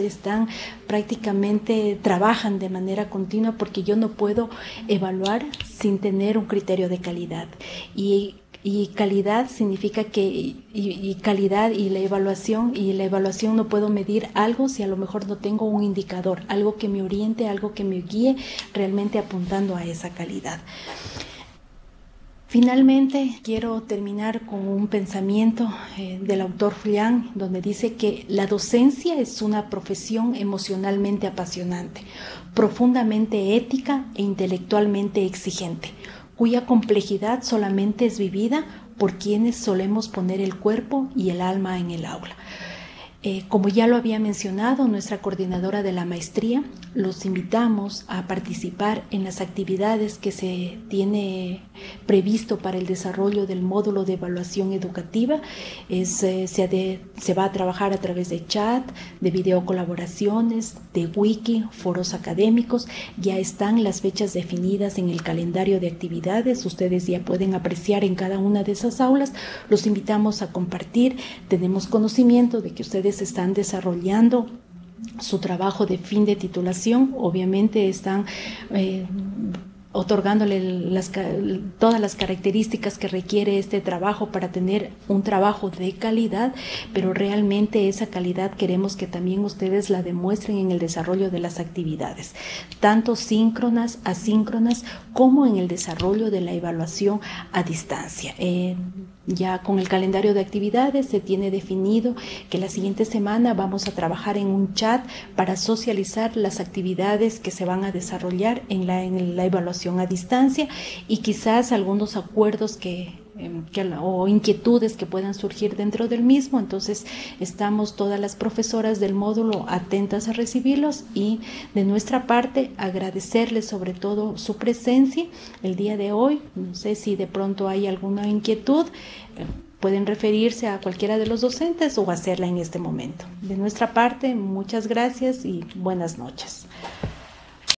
trabajan de manera continua, porque yo no puedo evaluar sin tener un criterio de calidad. Y calidad significa que calidad y la evaluación no puedo medir algo si a lo mejor no tengo un indicador, algo que me oriente, algo que me guíe realmente apuntando a esa calidad. Finalmente, quiero terminar con un pensamiento del autor Fulián, donde dice que la docencia es una profesión emocionalmente apasionante, profundamente ética e intelectualmente exigente, cuya complejidad solamente es vivida por quienes solemos poner el cuerpo y el alma en el aula. Como ya lo había mencionado nuestra coordinadora de la maestría, los invitamos a participar en las actividades que se tiene previsto para el desarrollo del módulo de evaluación educativa. Se va a trabajar a través de chat, de videocolaboraciones, de wiki, foros académicos. Ya están las fechas definidas en el calendario de actividades. Ustedes ya pueden apreciar en cada una de esas aulas. Los invitamos a compartir. Tenemos conocimiento de que ustedes están desarrollando su trabajo de fin de titulación. Obviamente están otorgándole todas las características que requiere este trabajo para tener un trabajo de calidad, pero realmente esa calidad queremos que también ustedes la demuestren en el desarrollo de las actividades, tanto síncronas, asíncronas, como en el desarrollo de la evaluación a distancia. Ya con el calendario de actividades se tiene definido que la siguiente semana vamos a trabajar en un chat para socializar las actividades que se van a desarrollar en la evaluación a distancia, y quizás algunos acuerdos o inquietudes que puedan surgir dentro del mismo. Entonces estamos todas las profesoras del módulo atentas a recibirlos, y de nuestra parte agradecerles sobre todo su presencia el día de hoy. No sé si de pronto hay alguna inquietud, pueden referirse a cualquiera de los docentes o hacerla en este momento. De nuestra parte, muchas gracias y buenas noches.